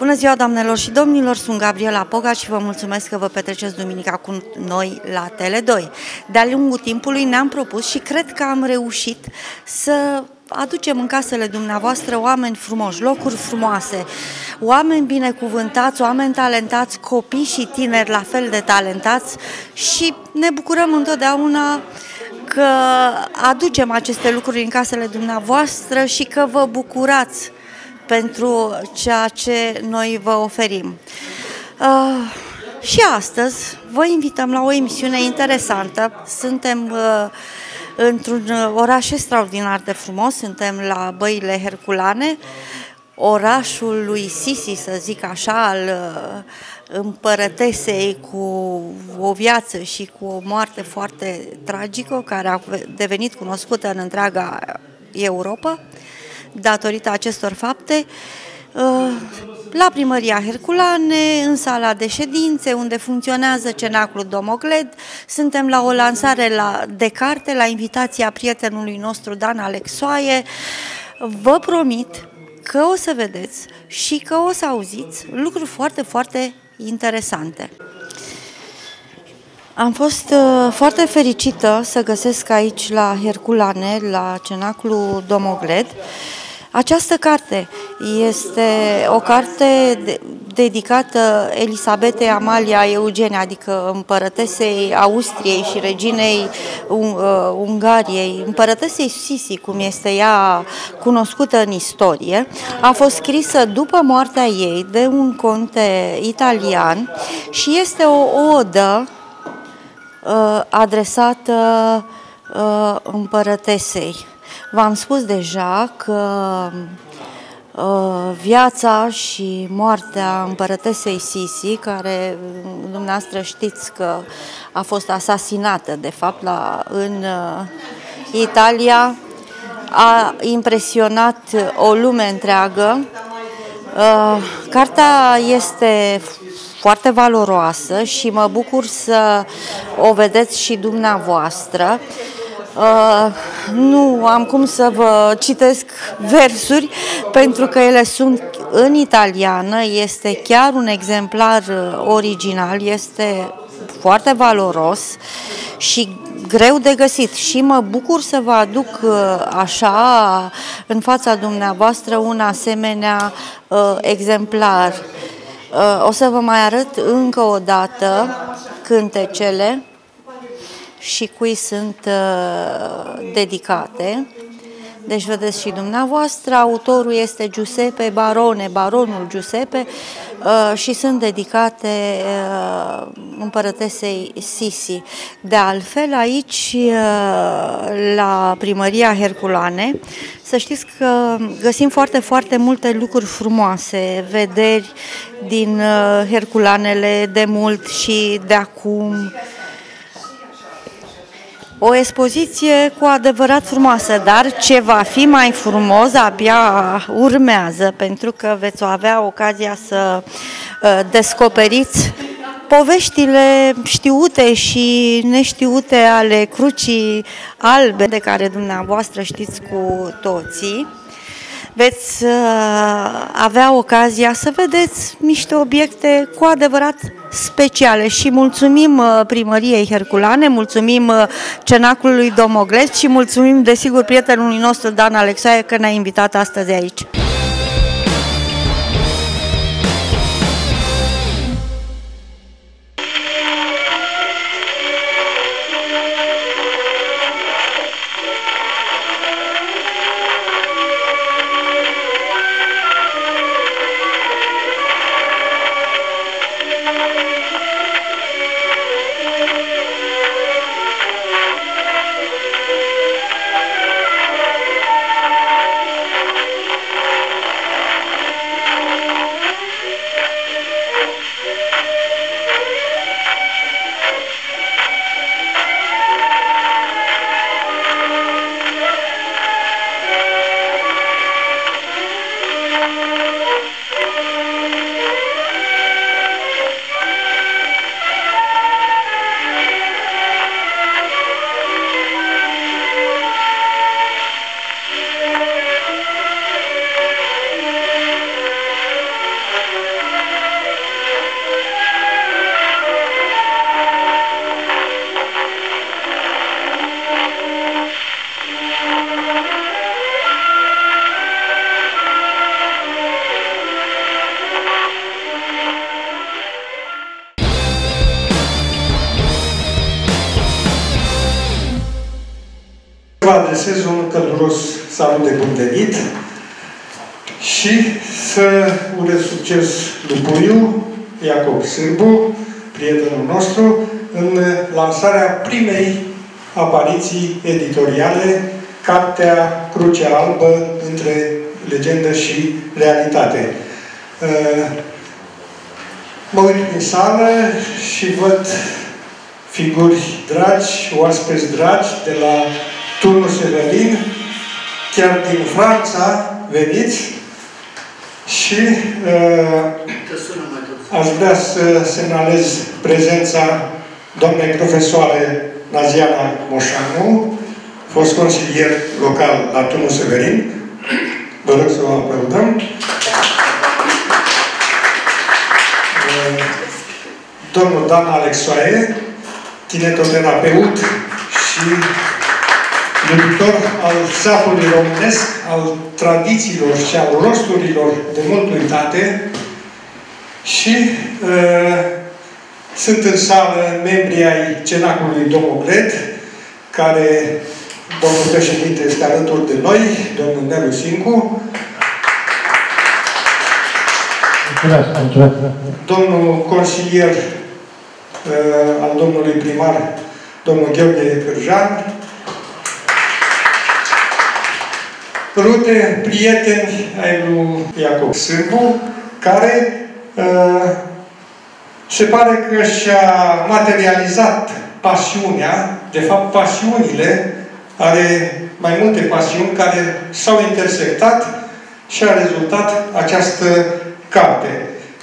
Bună ziua, doamnelor și domnilor, sunt Gabriela Poga și vă mulțumesc că vă petreceți duminica cu noi la Tele2. De-a lungul timpului ne-am propus și cred că am reușit să aducem în casele dumneavoastră oameni frumoși, locuri frumoase, oameni binecuvântați, oameni talentați, copii și tineri la fel de talentați și ne bucurăm întotdeauna că aducem aceste lucruri în casele dumneavoastră și că vă bucurați pentru ceea ce noi vă oferim. Și astăzi vă invităm la o emisiune interesantă. Suntem într-un oraș extraordinar de frumos, suntem la Băile Herculane, orașul lui Sisi, să zic așa, al împărătesei cu o viață și cu o moarte foarte tragică, care a devenit cunoscută în întreaga Europa datorită acestor fapte, la Primăria Herculane, în sala de ședințe, unde funcționează Cenaclul Domogled. Suntem la o lansare de carte, la invitația prietenului nostru Dan Alexoaie. Vă promit că o să vedeți și că o să auziți lucruri foarte, foarte interesante. Am fost foarte fericită să găsesc aici la Herculane, la Cenaclul Domogled, această carte. Este o carte dedicată Elisabetei Amalia Eugenia, adică împărătesei Austriei și reginei Ungariei, împărătesei Sisi, cum este ea cunoscută în istorie. A fost scrisă după moartea ei de un conte italian și este o odă adresată împărătesei. V-am spus deja că viața și moartea împărătesei Sisi, care dumneavoastră știți că a fost asasinată, de fapt, în Italia, a impresionat o lume întreagă. Cartea este foarte valoroasă și mă bucur să o vedeți și dumneavoastră. Nu am cum să vă citesc versuri, pentru că ele sunt în italiană, este chiar un exemplar original, este foarte valoros și greu de găsit și mă bucur să vă aduc așa în fața dumneavoastră un asemenea exemplar. O să vă mai arăt încă o dată cântecele și cui sunt dedicate. Deci vedeți și dumneavoastră, autorul este Giuseppe Barone, baronul Giuseppe, și sunt dedicate împărătesei Sisi. De altfel, aici, la Primăria Herculane, să știți că găsim foarte, foarte multe lucruri frumoase, vederi din Herculanele de mult și de acum. O expoziție cu adevărat frumoasă, dar ce va fi mai frumos abia urmează, pentru că veți avea ocazia să descoperiți poveștile știute și neștiute ale Crucii Albe, de care dumneavoastră știți cu toții. Veți avea ocazia să vedeți niște obiecte cu adevărat speciale și mulțumim Primăriei Herculane, mulțumim Cenaclului Domogled și mulțumim, desigur, prietenului nostru Dan Alexoaie că ne-a invitat astăzi aici. vă adresez un călduros salut de bun venit și să urez succes lui Puiu, Iacob Sârbu, prietenul nostru, în lansarea primei apariții editoriale, cartea Crucea Albă între legendă și realitate. Mă uit în sală și văd figuri dragi, oaspeți dragi de la Turnul Severin, chiar din Franța veniți și aș vrea să semnalez prezența doamnei profesoare Naziana Moșanu, fost consilier local la Turnul Severin. Vă rog să vă aplaudăm. Domnul Dan Alexoae, kinetoterapeut și iubitor al țapului românesc, al tradițiilor și al rosturilor de mult uitate. Și sunt în sală membrii ai Cenacului Domogled, care domnul președinte este alături de noi, domnul Nelu Sincu. Domnul consilier al domnului primar, domnul Gheorghe Cârjan. Rute, prieteni ai lui Iacob Sârbu, care se pare că și-a materializat pasiunea, de fapt pasiunile, are mai multe pasiuni care s-au intersectat și a rezultat această carte.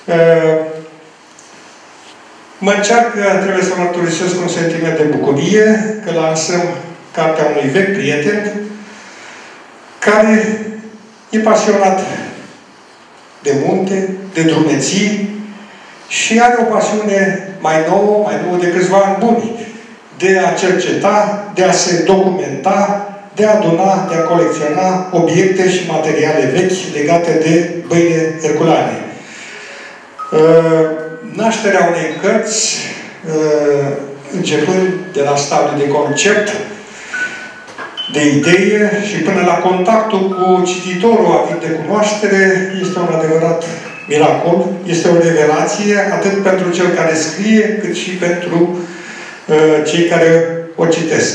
Mă încearcă, trebuie să mărturisesc un sentiment de bucurie că lansăm cartea unui vechi prieten care e pasionat de munte, de drumeții și are o pasiune mai nouă de câțiva ani buni, de a cerceta, de a se documenta, de a aduna, de a colecționa obiecte și materiale vechi legate de băile herculane. Nașterea unei cărți, începând de la stadiul de concept, de idee și până la contactul cu cititorul avit de cunoaștere, este un adevărat miracol, este o revelație atât pentru cel care scrie, cât și pentru cei care o citesc.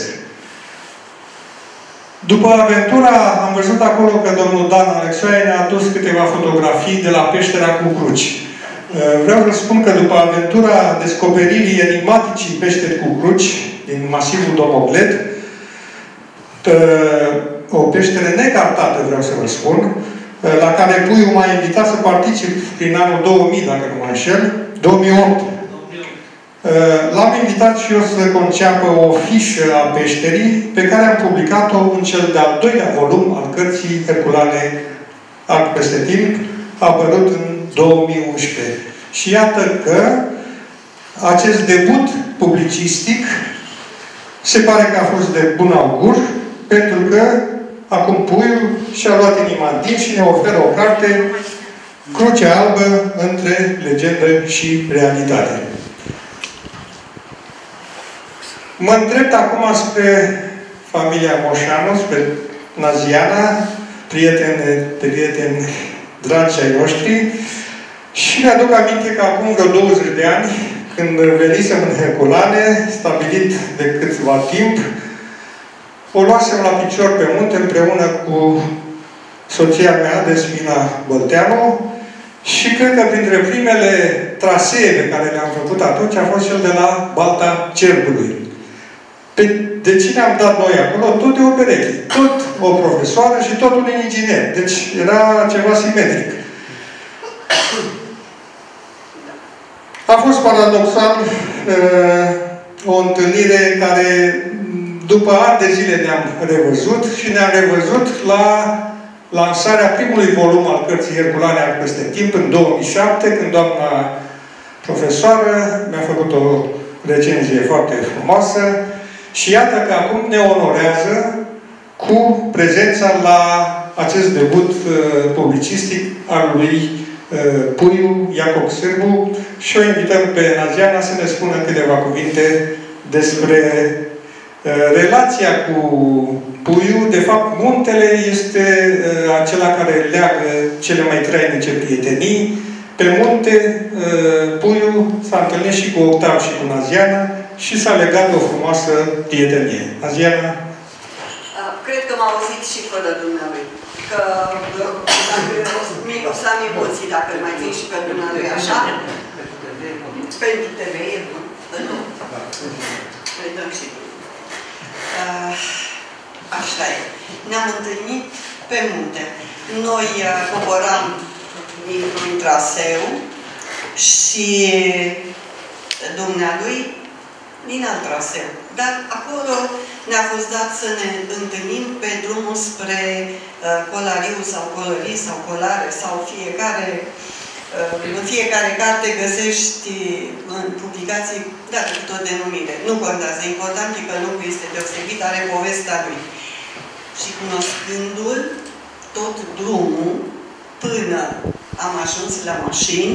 După aventura, am văzut acolo că domnul Dan Alexoae ne-a adus câteva fotografii de la peștera cu cruci. Vreau să spun că după aventura descoperirii enigmaticii peșteri cu cruci din masivul Domogled, o peștere necartată, vreau să vă spun, la care Puiu m-a invitat să particip prin anul 2000, dacă nu mă înșel, 2008. L-am invitat și eu să conceapă o fișă a peșterii, pe care am publicat-o în cel de-al doilea volum al cărții herculane Arc peste timp, apărut în 2011. Și iată că acest debut publicistic se pare că a fost de bun augur, pentru că acum Puiu și-a luat inima în timp și ne oferă o carte, Crucea Albă între legendă și realitate. Mă îndrept acum spre familia Moșanu, spre Naziana, prieteni dragi ai noștri, și mi-aduc aminte că acum vreo 20 de ani, când venisem în Herculane, stabilit de câțiva timp, o luasem la picior pe munte împreună cu soția mea, Desmina Bălteanu, și cred că printre primele trasee pe care le-am făcut atunci a fost cel de la Balta Cerbului. De cine am dat noi acolo? Tot de o pereche. Tot o profesoară și tot un inginer. Deci era ceva simetric. A fost paradoxal o întâlnire care după ani de zile ne-am revăzut și ne-am revăzut la lansarea primului volum al cărții herculane Arc peste timp în 2007, când doamna profesoară mi-a făcut o recenzie foarte frumoasă și iată că acum ne onorează cu prezența la acest debut publicistic al lui Puiu, Iacob Sârbu, și o invităm pe Naziana să ne spună câteva cuvinte despre Relația cu puiul, de fapt, muntele este acela care leagă cele mai trainice prietenii. Pe munte, puiul s-a întâlnit și cu Octav și cu Naziana și s-a legat o frumoasă prietenie. Naziana? Cred că m-a auzit și fără dumnealui. Că o să am emoții dacă îl mai țin și pe dumnealui așa. Pentru TV e bun. Îi dăm și așa e. Ne-am întâlnit pe munte. Noi coboram dintr-un traseu și dumnealui din alt traseu. Dar acolo ne-a fost dat să ne întâlnim pe drumul spre Colariu sau Colării sau Colare sau fiecare. În fiecare carte găsești în publicații, dacă cu tot denumire. Nu contează. Important e că locul este deosebit, are povestea lui. Și cunoscându-l, tot drumul, până am ajuns la mașini,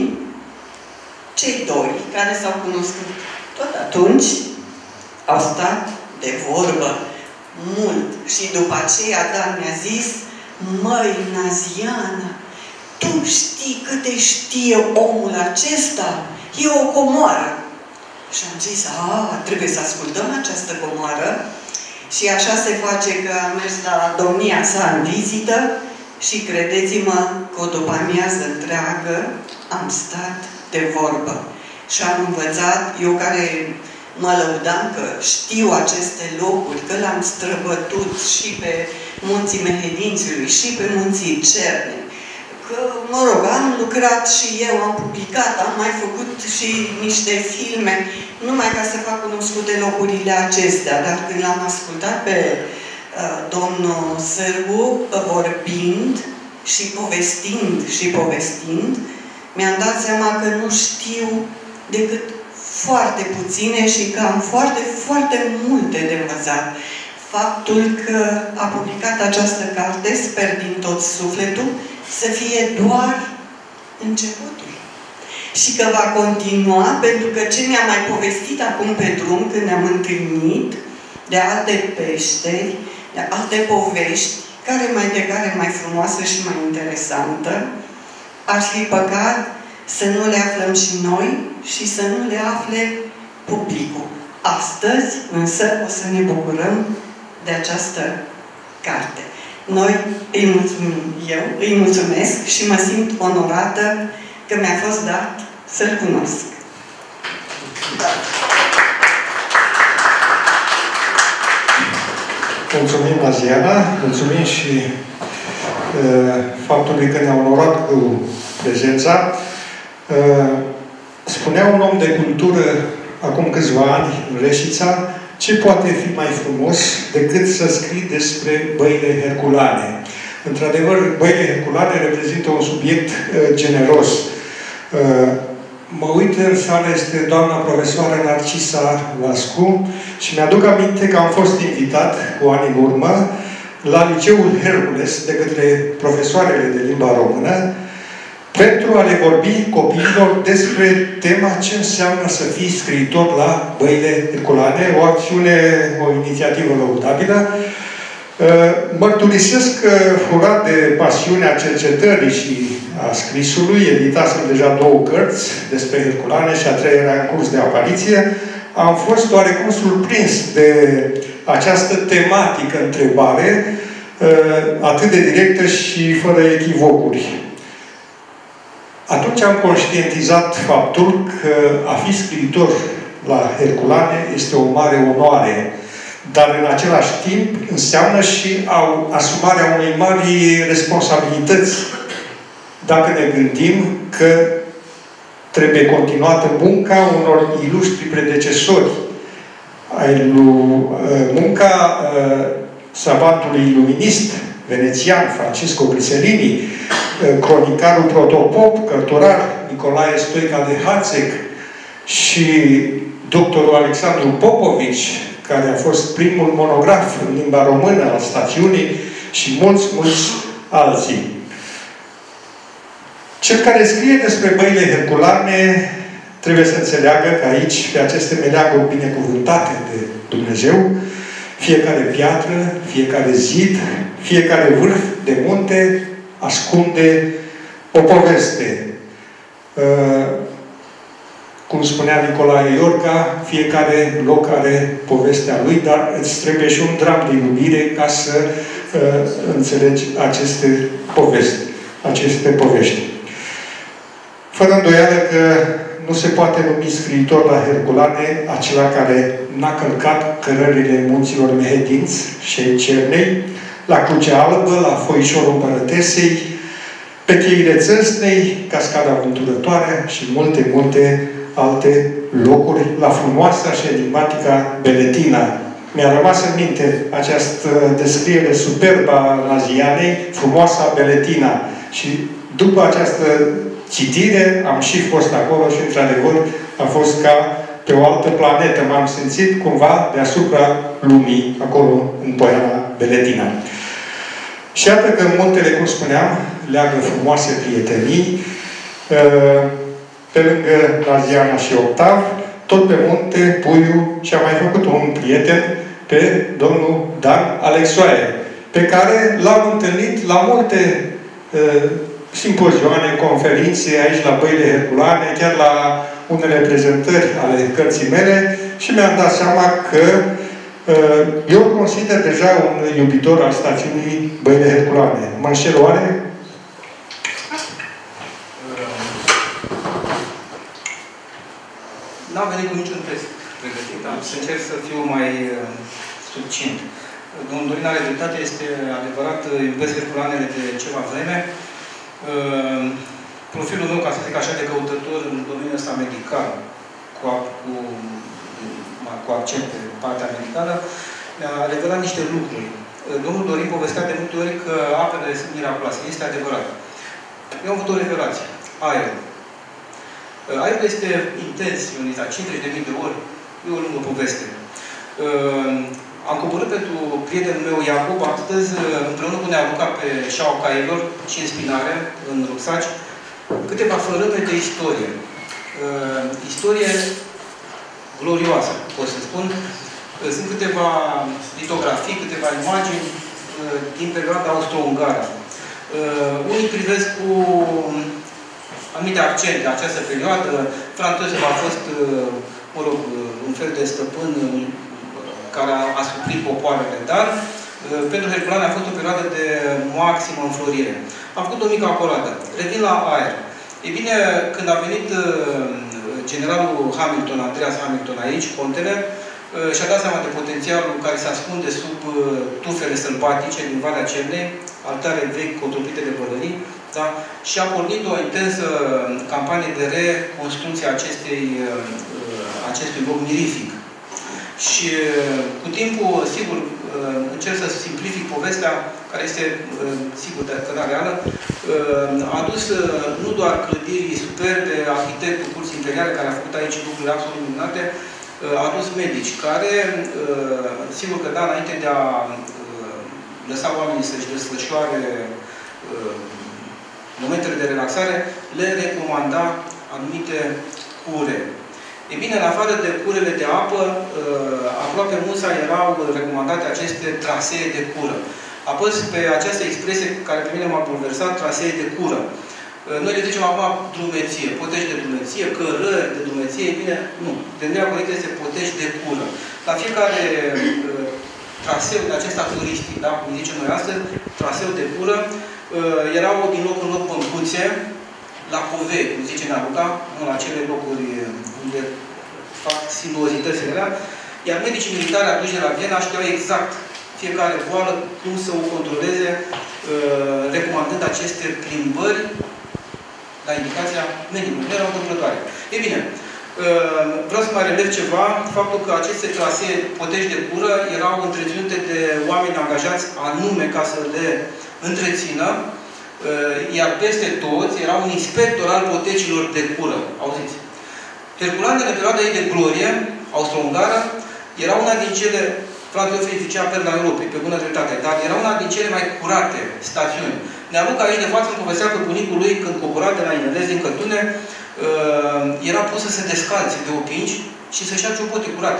cei doi care s-au cunoscut tot atunci, au stat de vorbă mult. Și după aceea Dan mi-a zis: măi, Naziana, tu știi câte știe omul acesta? E o comoară. Și am zis: trebuie să ascultăm această comoară. Și așa se face că am mers la domnia sa în vizită și credeți-mă că o după-amiază întreagă am stat de vorbă. Și am învățat, eu care mă lăudam că știu aceste locuri, că l-am străbătut și pe munții Mehedințiului și pe munții Cerne, că, mă rog, am lucrat și eu, am publicat, am mai făcut și niște filme, numai ca să fac cunoscute locurile acestea. Dar când l-am ascultat pe domnul Sârbu vorbind și povestind, mi-am dat seama că nu știu decât foarte puține și că am foarte, foarte multe de învățat. Faptul că a publicat această carte, sper din tot sufletul, să fie doar începutul. Și că va continua, pentru că ce mi-a mai povestit acum pe drum, când ne-am întâlnit, de alte peșteri, de alte povești, care mai frumoasă și mai interesantă, ar fi păcat să nu le aflăm și noi și să nu le afle publicul. Astăzi, însă, o să ne bucurăm de această carte. Noi îi mulțumim, eu îi mulțumesc și mă simt onorată că mi-a fost dat să-l cunosc. Da. Mulțumim, Naziana, mulțumim și faptului că ne-a onorat cu prezența. Spunea un om de cultură acum câțiva ani în Reșița: ce poate fi mai frumos decât să scrii despre băile herculane? Într-adevăr, băile herculane reprezintă un subiect generos. Mă uit în sală, este doamna profesoară Narcisa Vascu și mi-aduc aminte că am fost invitat cu ani în urmă la Liceul Hercules de către profesoarele de limba română pentru a le vorbi copiilor despre tema ce înseamnă să fii scriitor la băile herculane, o acțiune, o inițiativă lăudabilă. Mărturisesc că, furat de pasiunea cercetării și a scrisului, editasem deja 2 cărți despre herculane și a 3-a era în curs de apariție, am fost oarecum surprins de această tematică întrebare, atât de directă și fără echivocuri. Atunci am conștientizat faptul că a fi scriitor la herculane este o mare onoare, dar în același timp înseamnă și asumarea unei mari responsabilități. Dacă ne gândim că trebuie continuată munca unor ilustri predecesori, munca savantului iluminist venețian Francesco Griselini, cronicarul protopop, cărturar Nicolae Stoica de Hațec și doctorul Alexandru Popovici, care a fost primul monograf în limba română al stațiunii, și mulți alții. Cel care scrie despre băile herculane trebuie să înțeleagă că aici, pe aceste meleaguri binecuvântate de Dumnezeu, Fiecare piatră, fiecare zid, fiecare vârf de munte ascunde o poveste. Cum spunea Nicolae Iorga, fiecare loc are povestea lui, dar îți trebuie și un dram de iubire ca să înțelegi aceste povești. Fără îndoială că nu se poate numi scriitor la Herculane acela care n-a călcat cărările munților Mehedinți și Cernei, la Crucea Albă, la Foișorul Împărătesei, pe cheile Țăsnei, Cascada Vânturătoare și multe, multe alte locuri, la frumoasa și enigmatica Beletina. Mi-a rămas în minte această descriere superbă a Nazianei, frumoasa Beletina. Și după această citire am și fost acolo și, într-adevăr, a fost ca pe o altă planetă. M-am simțit cumva deasupra lumii, acolo, în Poiana Beletina. Și iată că în muntele, cum spuneam, leagă frumoase prietenii, pe lângă Naziana și Octav, tot pe munte, Puiu și-a mai făcut un prieten pe domnul Dan Alexoae, pe care l-am întâlnit la multe simpozioane, conferințe aici la Băile Herculane, chiar la unele prezentări ale cărții mele și mi-am dat seama că eu îl consider deja un iubitor al stațiunii Băile Herculane. Mă înșel oare? N-am venit cu niciun text pregătit, am să încerc să fiu mai succint. Domnul Dorin are dreptate, este adevărat, iubesc Herculanele de ceva vreme. Profilul meu, ca să zic așa, de căutător în domeniul ăsta medical, cu accent pe partea medicală, mi-a revelat niște lucruri. Domnul Dorin povestea de multe ori că apele sunt miraculoase. Este adevărat. Eu am avut o revelație. Aerul. Aerul este intens, ionizat, 50.000 de ori. E o lungă poveste. Am coborât pentru prietenul meu, Iacob, astăzi, împreună cu Nealuca pe șaua cailor și în spinare, în rucsaci, câteva fărâme de istorie. Istorie glorioasă, pot să spun. Sunt câteva litografii, câteva imagini din perioada austro-ungară. Unii privesc cu anumite accente această perioadă. Franz Josef a fost, mă rog, un fel de stăpân care a suplit popoarele, dar pentru Herculane a fost o perioadă de maximă înflorire. Am făcut o mică acoladă. Revin la aer. E bine, când a venit generalul Hamilton, Andreas Hamilton aici, contele, și-a dat seama de potențialul care se ascunde sub tufele sălbatice din Valea Cernei, altare vechi contopite de pălării, da? Și a pornit o intensă campanie de reconstrucție a acestui loc mirific. Și cu timpul, sigur, încerc să simplific povestea, care este, sigur, că da, reală, a adus nu doar clădiri superbe, arhitectul Curții Imperiale, care a făcut aici lucruri absolut minunate, a adus medici, care, sigur că da, înainte de a lăsa oamenii să-și desfășoare momentele de relaxare, le recomanda anumite cure. E bine, în afară de curele de apă, aproape mulți erau recomandate aceste trasee de cură. Apoi, pe această expresie care pe mine m-a bulversat, trasee de cură. Noi le zicem acum drumeție, potești de drumeție, cărări de drumeție. E bine, nu. Denumarea corectă este potești de cură. La fiecare traseu de acesta turistic, da? Cum zicem noi astăzi, traseu de cură, erau din loc în loc băncuțe, la covei, cum zice Nealuca, la acele locuri unde fac sinuozitățile alea, iar medicii militari aduși de la Viena știau exact fiecare boală, cum să o controleze, recomandând aceste plimbări la indicația medicului. Nu erau întâmplătoare. Ei bine, vreau să mai relev ceva, faptul că aceste trasee potești de cură erau întreținute de oameni angajați anume ca să le întrețină, iar peste toți era un inspector al potecilor de cură. Auziți? Herculanele, în perioada ei de glorie, austro-ungară, era una din cele, Franz Josef zicea perla Europei, pe bună dreptate, dar era una din cele mai curate stațiuni. Nealuca aici de față îmi povestea că bunicul lui, când cobora de la Inelez, din Cătune, era pus să se descalțe de opinci și să-și ia ciopote curate.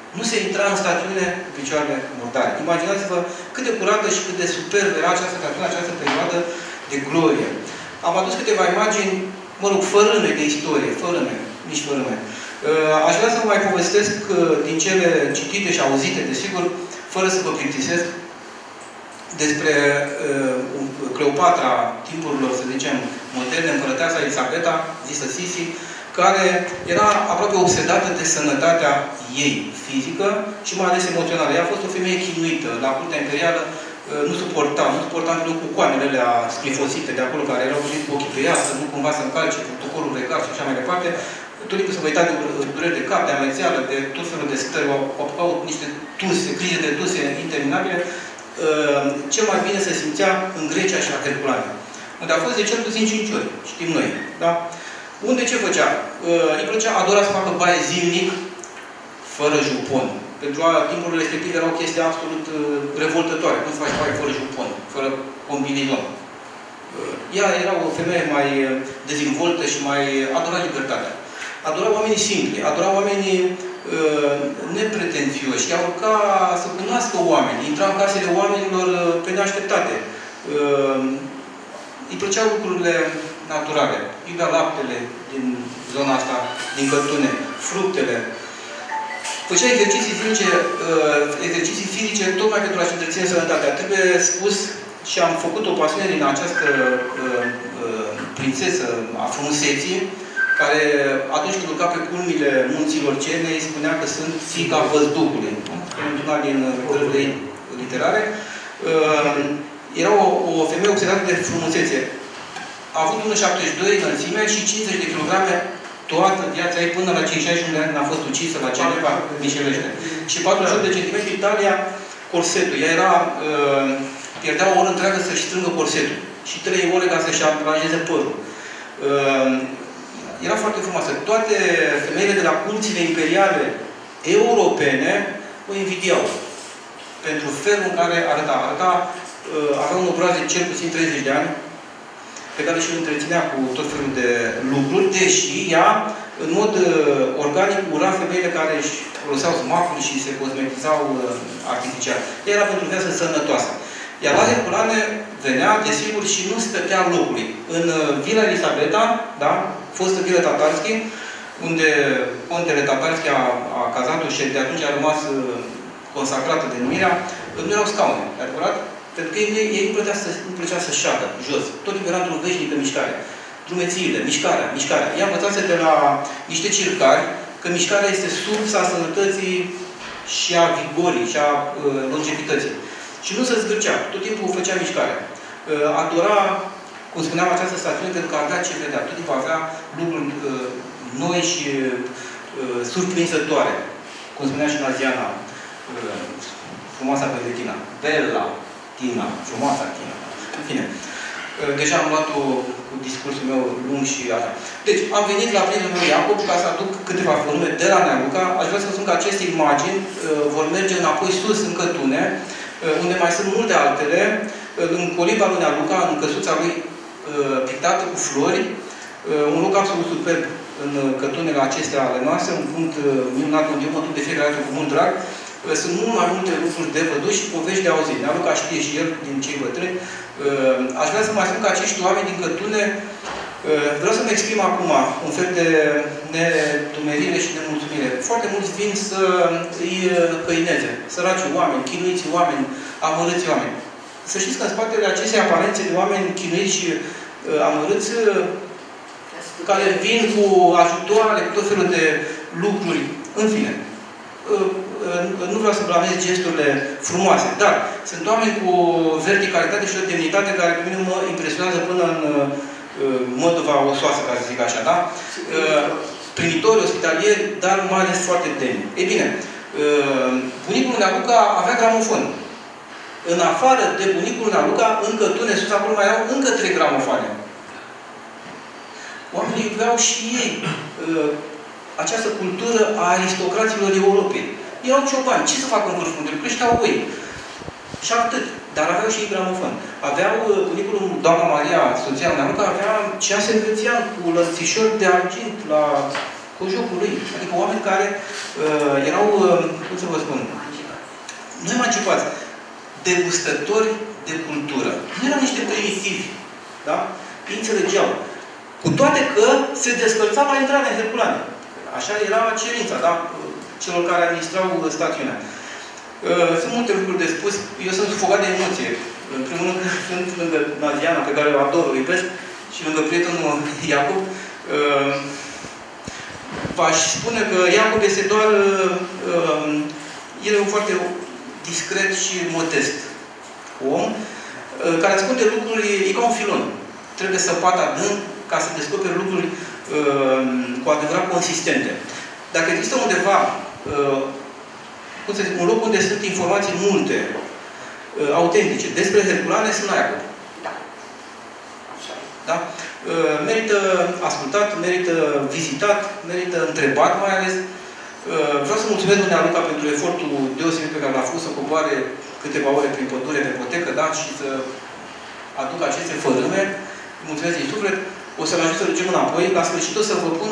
Nu se intra în stațiune cu picioarele murdare. Imaginați-vă cât de curată și cât de superbă era această stațiune, această perioadă de glorie. Am adus câteva imagini, mă rog, fărâme de istorie, nici fărâme. Aș vrea să vă mai povestesc din cele citite și auzite, desigur, fără să vă plictisesc, despre Cleopatra timpurilor, să zicem, moderne, împărăteasa Elisabeta, zisă Sisi, care era aproape obsedată de sănătatea ei fizică și mai ales emoțională. Ea a fost o femeie chinuită. La curtea imperială nu suporta cu coanele alea sclifosite de acolo, care erau cu ochii pe ea, să nu cumva să încalce protocolul regal și așa mai departe. Tot timpul se vă uita de dureri de cap, de amețeală, de tot felul de stări, au apucat niște tuse, crize de tuse interminabile. Cel mai bine se simțea în Grecia și la Herculane, unde a fost de cel puțin 5 ori, știm noi. Da? Unde ce făcea? Îi plăcea, adora să facă baie zilnic, fără jupon. Pentru timpurile respective era o chestie absolut revoltătoare. Cum să faci baie fără jupon, fără combinizon? Ea era o femeie mai dezvoltă și mai adora libertatea. Adora oamenii simpli, adora oamenii nepretențioși. Ea urca să cunoască oameni, intra în casele oamenilor pe neașteptate. Îi plăceau lucrurile naturale. Iubea laptele din zona asta, din Cătune, fructele. Făcea exerciții fizice tocmai pentru a-și întreține sănătatea. Trebuie spus și am făcut o pasiune din această prințesă a frumuseții, care atunci când urca pe culmile munților Cernei, spunea că sunt fiica văzduhului. Într-una din lucrările literare. Era o femeie obsedată de frumusețe. A avut 1,72 înălțime și 50 de kilograme toată viața ei până la cei 61 de ani când a fost ucisă la Geneva, mișelește. Și 48 de centimetri, Italia, corsetul. Ea era, pierdea o oră întreagă să-și strângă corsetul. Și 3 ore ca să-și aranjeze părul. Era foarte frumoasă. Toate femeile de la curțile imperiale europene o invidiau. Pentru felul în care arăta. Avea un obraz de cel puțin 30 de ani, pe care și-l întreținea cu tot felul de lucruri, deși ea, în mod organic, ura femeile care își foloseau smacuri și se cosmetizau artificial. Ea era pentru viață sănătoasă. Iar la Herculane venea, desigur, și nu stătea locului. În Vila Elisabeta, da, fostă Vila Tatarski, unde contele Tatarski a cazat-o și de atunci a rămas consacrată denumirea, nu erau scaune, adevărat? Pentru că ei nu plăcea să șadă jos. Tot timpul era într-o veșnică mișcare. Drumețiile, mișcarea. Ea învățase de la niște circari că mișcarea este sursa sănătății și a vigorii și a longevității. Și nu se zgârcea. Tot timpul făcea mișcarea. Adora, cum spuneam, această stațiune pentru că avea ce vedea. Tot timpul avea lucruri noi și surprinzătoare. Cum spunea și Naziana, frumoasa Vedetina. Bella Tina, frumoasa Tina. În fine. Deja am luat-o cu discursul meu lung și așa. Deci, am venit la prietenul meu Iacob ca să aduc câteva fărume de la Nealuca. Aș vrea să spun că aceste imagini vor merge înapoi sus în Cătune, unde mai sunt multe altele, în coliba lui Nealuca, în căsuța lui pictată cu flori, un loc absolut superb în Cătunele acestea ale noastre, un punct minunat unde eu mă duc de fiecare dată cu mult drag. Sunt mult mai multe lucruri de văzut și povești de auzit. Nealuca știe și el, din cei bătrâni. Aș vrea să mai spun că acești oameni din Cătune, vreau să-mi exprim acum un fel de nedumerire și nemulțumire. Foarte mulți vin să îi căineze. Săraci oameni, chinuiți oameni, amărâți oameni. Să știți că în spatele acestei aparențe de oameni chinuiți și amărâți, care vin cu ajutoare, cu tot felul de lucruri, în fine. Nu vreau să blamez gesturile frumoase, dar sunt oameni cu verticalitate și o demnitate care pe mine mă impresionează până în Moldova osoasă, ca să zic așa, da? Primitori, ospitalieri, dar mai ales foarte demni. Ei bine, bunicul Nealuca avea gramofon. În afară de bunicul Nealuca, în Cătune, sus acolo mai erau încă 3 gramofoane. Oamenii iubeau și ei această cultură a aristocraților Europei. Erau ciobani. Ce să facă în vârful muntelui? Creșteau oi. Și atât. Dar aveau și ei gramofon. Aveau, bunicul, doamna Maria, soția Nealuca, avea ceas elvețian cu lățișori de argint la cu jocul lui. Adică oameni care erau, cum să vă spun, nu emancipați, degustători de cultură. Nu erau niște primitivi, da? Ei înțelegeau. Cu toate că se descălțau la intrarea în Herculane. Așa era cerința, da? Celor care administrau stațiunea. Sunt multe lucruri de spus. Eu sunt sufocat de emoție. În primul rând, sunt lângă Naziana, pe care o ador, o iubesc, și lângă prietenul Iacob. V-aș spune că Iacob este doar... el e un foarte discret și modest om, care ascunde lucruri, e ca un filon. Trebuie să pată adânc ca să descoperi lucruri cu adevărat consistente. Dacă există undeva, cum să zic, un loc unde sunt informații multe, autentice, despre Herculane, sunt la Iacob. Da. Așa. Da? Merită ascultat, merită vizitat, merită întrebat mai ales. Vreau să mulțumesc lui Nealuca pentru efortul deosebit pe care l-a făcut să coboare câteva ore prin pădure, pe potecă, da? Și să aduc aceste fărâme. Mulțumesc din suflet. O să-l ajut să ducem înapoi. La sfârșit o să vă pun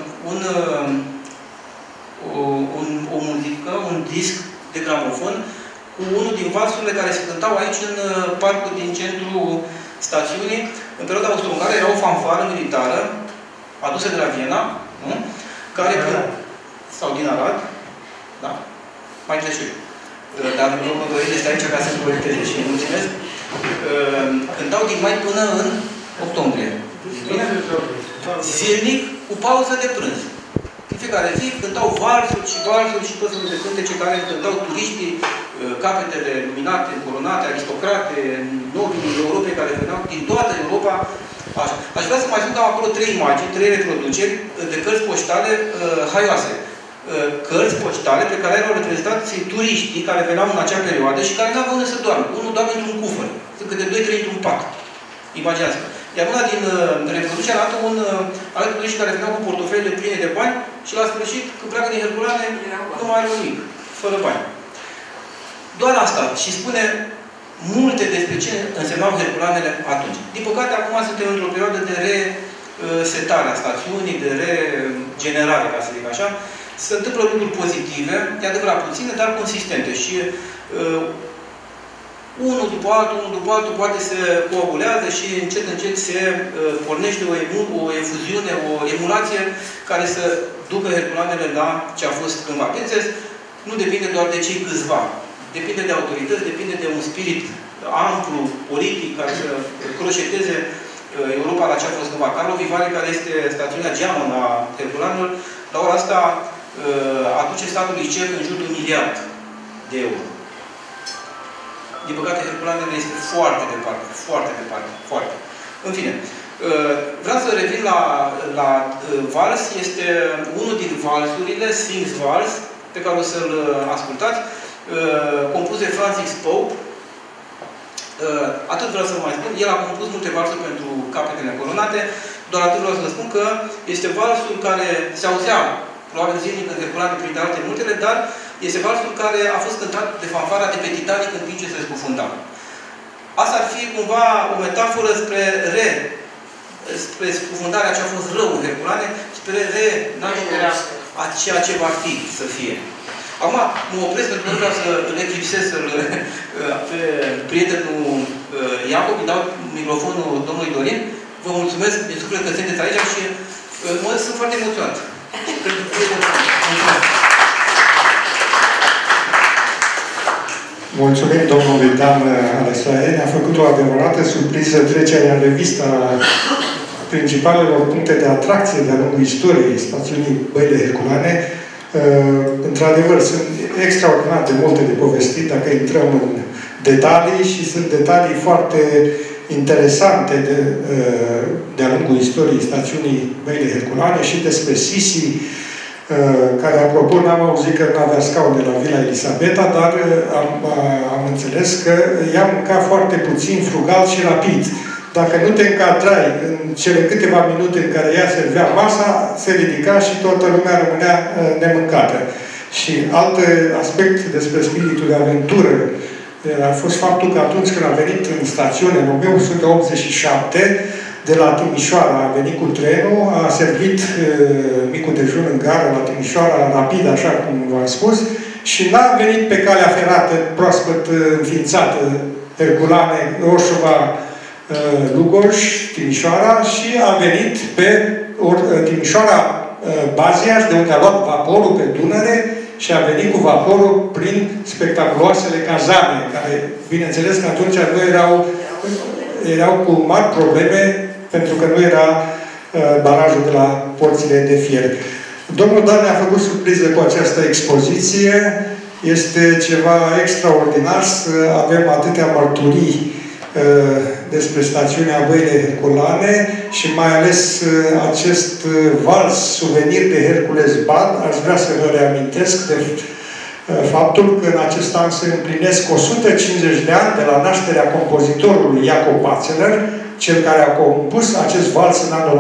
o muzică, un disc de gramofon cu unul din valsurile care se cântau aici în parcul din centrul stațiunii. În perioada austro-ungară era o fanfară militară adusă de la Viena, nu? Care... sau din Arad, da? Mai greșit. Dar domnul Dorin este aici ca să-mi corecteze și mulțumesc. Cântau din mai până în octombrie. Zilnic, cu pauză de prânz. În fiecare zi cântau valsuri și tot felul de cântece care cântau turiștii, capetele luminate, coronate, aristocrate, nobilii Europei care veneau din toată Europa. Așa. Aș vrea să mai spun că am acolo 3 imagini, 3 reproduceri de cărți poștale haioase. Cărți poștale pe care erau reprezentați turiștii care veneau în acea perioadă și care nu aveau unde să doarmă. Unul doarme într-un cufăr. Sunt câte 2-3 într-un pat. Imaginați-vă. Iar una din reproduceri arată alte turiști care veneau cu portofelele pline de bani și la sfârșit, când pleacă din Herculane, nu mai are nimic. Fără bani. Doar asta. Și spune multe despre ce însemnau Herculanele atunci. Din păcate, acum suntem într-o perioadă de resetare a stațiunii, de regenerare, ca să zic așa. Se întâmplă lucruri pozitive, de adevărat puține, dar consistente. Și unul după altul poate se coagulează și încet se pornește o efuziune, o emulație care să ducă Herculanele la ce a fost cândva. Bineînțeles, nu depinde doar de cei câțiva. Depinde de autorități, depinde de un spirit amplu, politic, care să croșeteze Europa la ce a fost cândva. Carlo Vivare, care este stațiunea geamă a Herculanelor, la ora asta aduce statului cec în jur de 1 miliard de euro. Din păcate, Herculanele este foarte departe. Foarte departe. Foarte. În fine. Vreau să revin la vals. Este unul din valsurile, Sphinx Vals, pe care o să-l ascultați, compus de Francis Pope. Atât vreau să vă mai spun. El a compus multe valsuri pentru capetele coronate. Doar atât vreau să vă spun că este valsul care se auzea probabil zilnic în Herculane, printre alte multele, dar este valsul care a fost cântat de fanfara de pe Titanic în timp ce se scufunda. Asta ar fi cumva o metaforă spre scufundarea ce a fost rău în Herculane, spre renașterea a ceea ce va fi să fie. Acum mă opresc pentru că nu vreau să-l eclipsez pe prietenul Iacob, îi dau microfonul domnului Dorin. Vă mulțumesc din suflet că sunteți aici și sunt foarte emoționat. Mulțumim domnului Dan Alexaie. Ne-a făcut o adevărată surpriză trecerea în revistă a principalelor puncte de atracție de-a lungul istoriei stațiunii Băile Herculane. Într-adevăr, sunt extraordinar de multe de povestit dacă intrăm în detalii și sunt detalii foarte interesante de-a lungul istoriei stațiunii Băile Herculane și despre Sisi, care, apropo, n-am auzit că n-avea scaun de la Vila Elisabeta, dar am înțeles că ea mânca foarte puțin, frugal și rapid. Dacă nu te încadrai în cele câteva minute în care ea servea masa, se ridica și toată lumea rămânea nemâncată. Și alt aspect despre spiritul de aventură a fost faptul că atunci când a venit în stațiune, în 1887, de la Timișoara, a venit cu trenul, a servit micul dejun în gară la Timișoara, rapid, așa cum v-am spus, și n-a venit pe calea ferată proaspăt înființată, Herculane, Orșova, Lugoj, Timișoara, și a venit pe Timișoara, Baziaș, de unde a luat vaporul pe Dunăre și a venit cu vaporul prin spectaculoasele cazane, care, bineînțeles că atunci nu erau cu mari probleme, pentru că nu era barajul de la porțile de fier. Domnul Dan ne-a făcut surpriză cu această expoziție. Este ceva extraordinar să avem atâtea mărturii despre stațiunea Băile Herculane și mai ales acest vals suvenir de Hercules Bad. Aș vrea să vă reamintesc de faptul că în acest an se împlinesc 150 de ani de la nașterea compozitorului Iacob Pațeler, cel care a compus acest vals în anul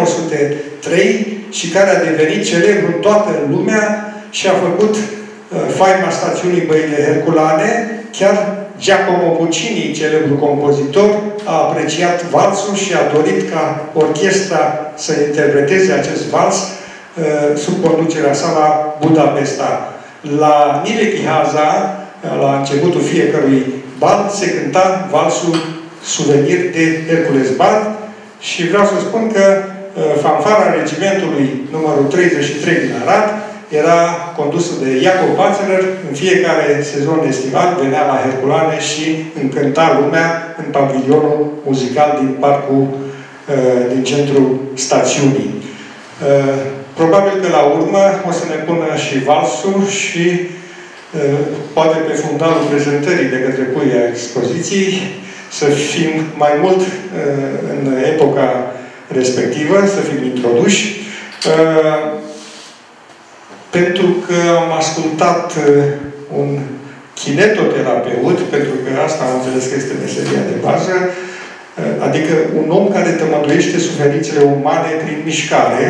1903 și care a devenit celebru în toată lumea și a făcut faima stațiunii Băile Herculane. Chiar Giacomo Puccini, celebru compozitor, a apreciat valsul și a dorit ca orchestra să interpreteze acest vals sub conducerea sa la Budapesta. La Nile Chihaza, la începutul fiecărui bal, se cânta valsul suvenir de Hercules Bad și vreau să spun că fanfara regimentului numărul 33 din Arad era condusă de Iacob Pațeler. În fiecare sezon estival venea la Herculane și încânta lumea în pavilionul muzical din parcul din centrul stațiunii. Probabil că la urmă o să ne pună și valsul și poate pe fundalul prezentării de către puia expoziției să fim mai mult în epoca respectivă, să fim introduși. Pentru că am ascultat un kinetoterapeut, pentru că asta am înțeles că este meseria de bază, adică un om care tămăduiește suferințele umane prin mișcare.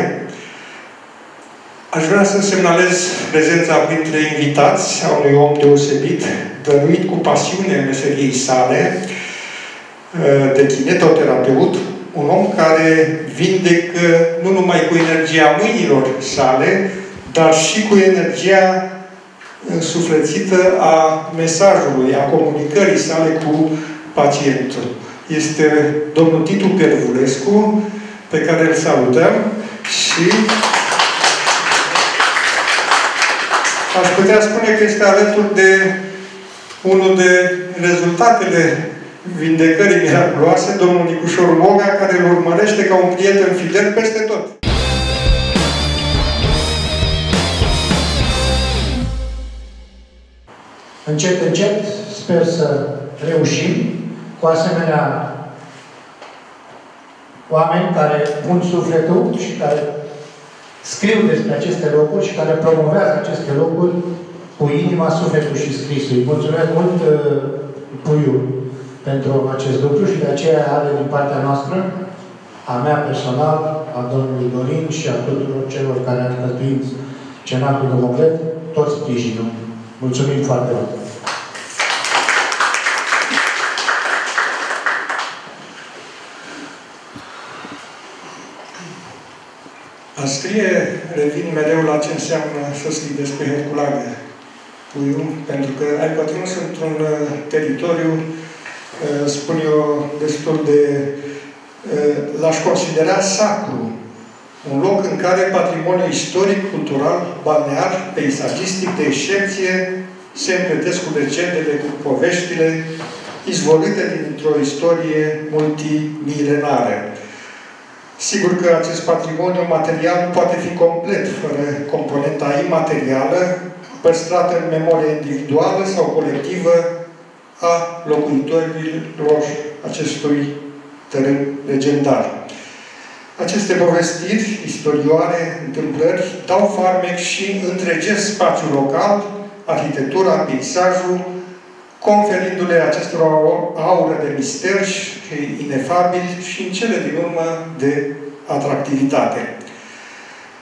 Aș vrea să semnalez prezența printre invitați a unui om deosebit, dăruit cu pasiune meseriei sale, de kinetoterapeut, un om care vindecă nu numai cu energia mâinilor sale, dar și cu energia însuflețită a mesajului, a comunicării sale cu pacientul. Este domnul Titu Pervulescu, pe care îl salutăm și aș putea spune că este alături de unul de rezultatele vindecării miraculoase, domnul Nicușor Moga, care îl urmărește ca un prieten fidel peste tot. Încet, încet, sper să reușim cu asemenea oameni care pun sufletul și care scriu despre aceste locuri și care promovează aceste locuri cu inima, sufletul și scrisul. Mulțumesc mult, Puiu, pentru acest lucru și de aceea are din partea noastră, a mea personal, a domnului Dorin și a tuturor celor care au alcătuit Cenacul Domoclet, tot sprijinul. Mulțumim foarte mult! A scrie, revin mereu la ce înseamnă să scrii despre Herculane, Puiu, pentru că ai pătruns într-un teritoriu, spun eu, destul de... l-aș considera sacru. Un loc în care patrimoniul istoric, cultural, balnear, peisagistic, de excepție, se împletesc cu legendele, cu poveștile izvorâte dintr-o istorie multimilenară. Sigur că acest patrimoniu material nu poate fi complet fără componenta imaterială, păstrată în memoria individuală sau colectivă a locuitorilor acestui teren legendar. Aceste povestiri, istorioare, întâmplări, dau farmec și întregesc spațiul local, arhitectura, peisajul, conferindu-le acestor aură de mister și inefabil și în cele din urmă de atractivitate.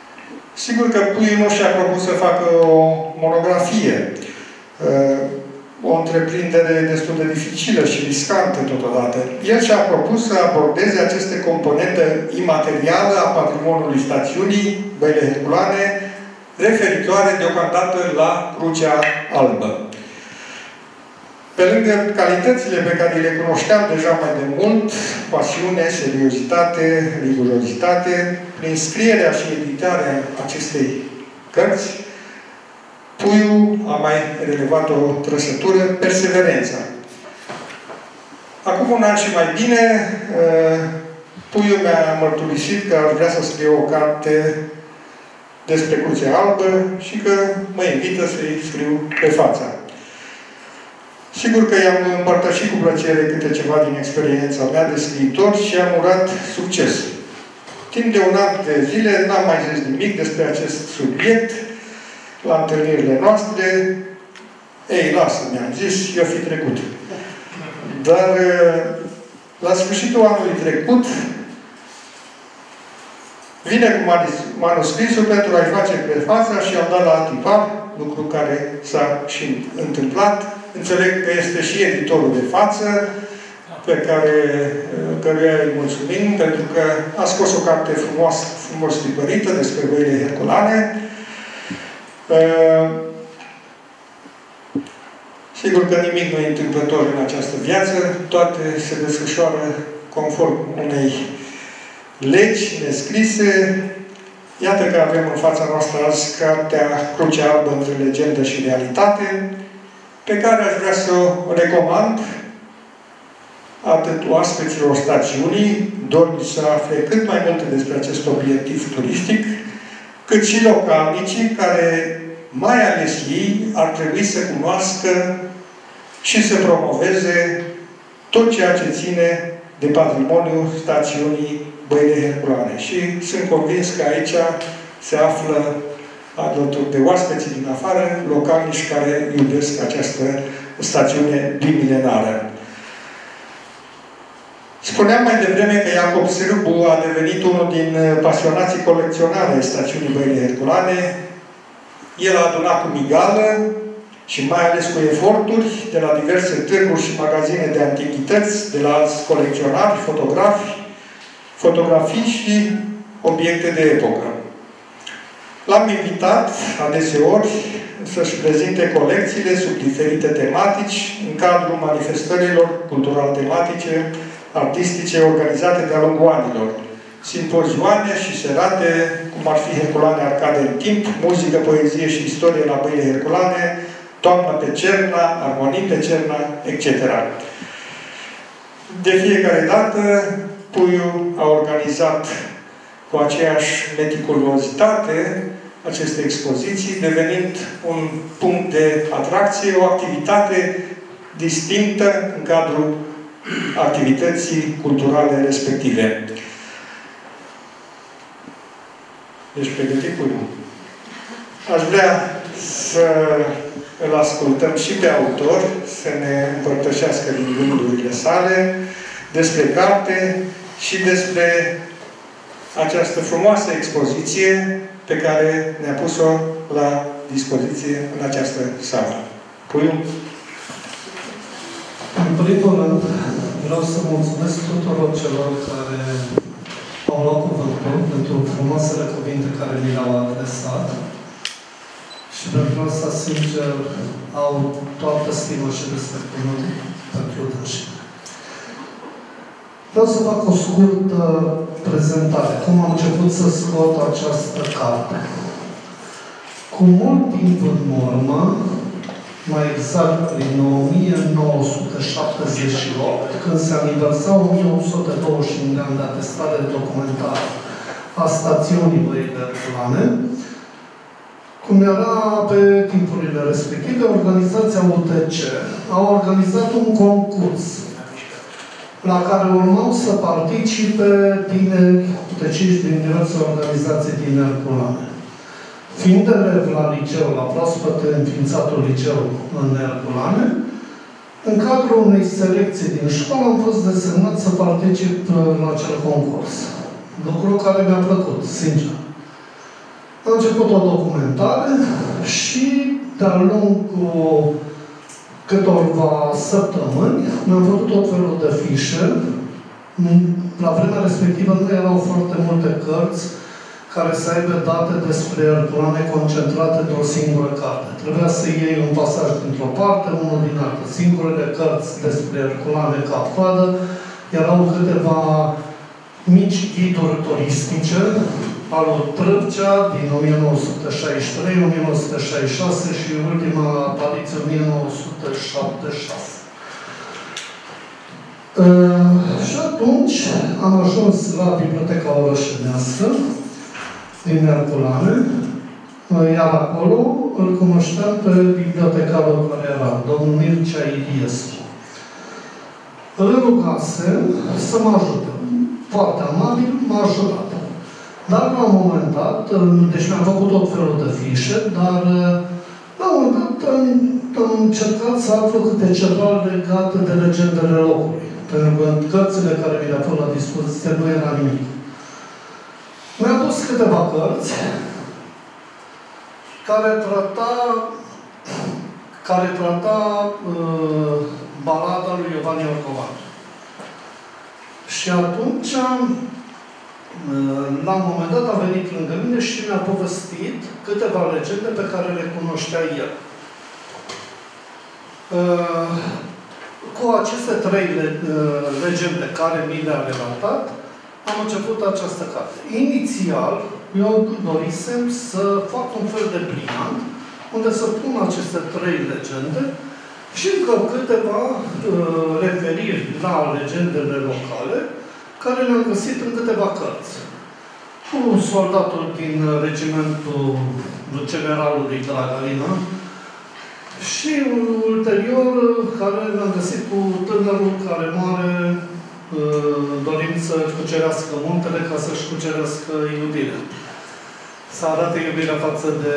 Sigur că Puiu nu și-a propus să facă o monografie. o întreprindere destul de dificilă și riscantă totodată. El și-a propus să abordeze aceste componente imaterială a patrimoniului stațiunii Băile Herculane, referitoare deocamdată la Crucea Albă. Pe lângă calitățile pe care le cunoșteam deja mai de mult, pasiune, seriozitate, rigurozitate, prin scrierea și editarea acestei cărți, Puiu a mai relevat o trăsătură, perseverența. Acum un an și mai bine, Puiu mi-a mărturisit că ar vrea să scrie o carte despre Crucea Albă și că mă invită să-i scriu pe fața. Sigur că i-am împărtășit cu plăcere câte ceva din experiența mea de scriitor și am urat succes. Timp de un an de zile n-am mai zis nimic despre acest subiect la întâlnirile noastre. Ei, lasă, mi-am zis, eu fi trecut. Dar la sfârșitul anului trecut vine cu manuscrisul pentru a-i face prefața și am dat la tipar, lucru care s-a și întâmplat. Înțeleg că este și editorul de față, căruia îi mulțumim, pentru că a scos o carte frumos tipărită despre Băile Herculane. Sigur că nimic nu e întâmplător în această viață, toate se desfășoară conform unei legi nescrise. Iată că avem în fața noastră azi cartea Crucea Albă între legendă și realitate, pe care aș vrea să o recomand atât oaspeților stațiunii, dorniți să afle cât mai multe despre acest obiectiv turistic, cât și localnicii care, mai ales ei, ar trebui să cunoască și să promoveze tot ceea ce ține de patrimoniul stațiunii Băile Herculane. Și sunt convins că aici se află, alături de oaspeții din afară, localnici care iubesc această stațiune bimilenară. Spuneam mai devreme că Iacob Sârbu a devenit unul din pasionații colecționari ai stațiunii Băile Herculane. El a adunat cu migală și mai ales cu eforturi de la diverse târguri și magazine de antichități, de la alți colecționari, fotografii și obiecte de epocă. L-am invitat adeseori să-și prezinte colecțiile sub diferite tematici în cadrul manifestărilor cultural-tematice, artistice organizate de-a lungul anilor. Simpozioane și serate, cum ar fi Herculane Arcade în timp, muzică, poezie și istorie la Băile Herculane, Toamnă pe Cerna, Armonii pe Cerna, etc. De fiecare dată, Puiu a organizat cu aceeași meticulozitate aceste expoziții, devenind un punct de atracție, o activitate distinctă în cadrul activității culturale respective. Ești pregătit, Puiu? Aș vrea să îl ascultăm și pe autor, să ne împărtășească din gândurile sale despre carte și despre această frumoasă expoziție pe care ne-a pus-o la dispoziție în această sală. Puiu? În primul rând, vreau să mulțumesc tuturor celor care au luat cuvântul pentru frumoasele cuvinte care mi le-au adresat. Și pentru asta, sincer, au toată stimă și respectul meu pentru dânsii. Vreau să fac o scurtă prezentare. Cum am început să scot această carte. Cu mult timp în urmă, mai exact prin 1978, când se aniversa 1821 de ani de atestare documentară a stațiunii Băile Herculane, cum era pe timpurile respective, organizația UTC a organizat un concurs la care urmau să participe tineri UTC-iști din diverse organizații din Herculane. Fiind elev la liceu, la proaspăt înființatul liceu în Herculane, în cadrul unei selecții din școală am fost desemnat să particip la acel concurs. Lucru care mi-a plăcut, sincer. A început o documentare și de-a lungul câteva săptămâni, mi-am făcut tot felul de fișe. La vremea respectivă nu erau foarte multe cărți care să aibă date despre Herculane concentrate într-o singură carte. Trebuia să iei un pasaj dintr-o parte, unul din altă. Singurele cărți despre Herculane cap-coadă erau câteva mici ghiduri turistice al lui Trâvcea din 1963, 1966 și ultima apariție 1976. Și atunci am ajuns la Biblioteca Orășenească din Herculane, iar acolo îl cunoșteam pe bibliotecarul care era, domnul Mircea Iliescu. Îl rugasem să mă ajute. Foarte amabil, m-a ajutat. Dar la un moment dat, deci mi-am făcut tot felul de fișe, dar la un moment dat am încercat să aflu câte ceva legat de legendele locului. Pentru că în cărțile care mi le-a fost la dispoziție nu era nimic. Mi-a dus câteva cărți care trata balada lui Iovan Iorcovan. Și atunci, la un moment dat, a venit lângă mine și mi-a povestit câteva legende pe care le cunoștea el. Cu aceste 3 legende care mi le-a relatat, am început această carte. Inițial, eu dorisem să fac un fel de pliant, unde să pun aceste 3 legende și încă câteva referiri la legendele locale, care le-am găsit în câteva cărți. Cu soldatul din regimentul generalului Dragalina și ulterior care le-am găsit cu tânărul care moare dorind să cucerească muntele ca să-și cucerească iubirea. Să arate iubirea față de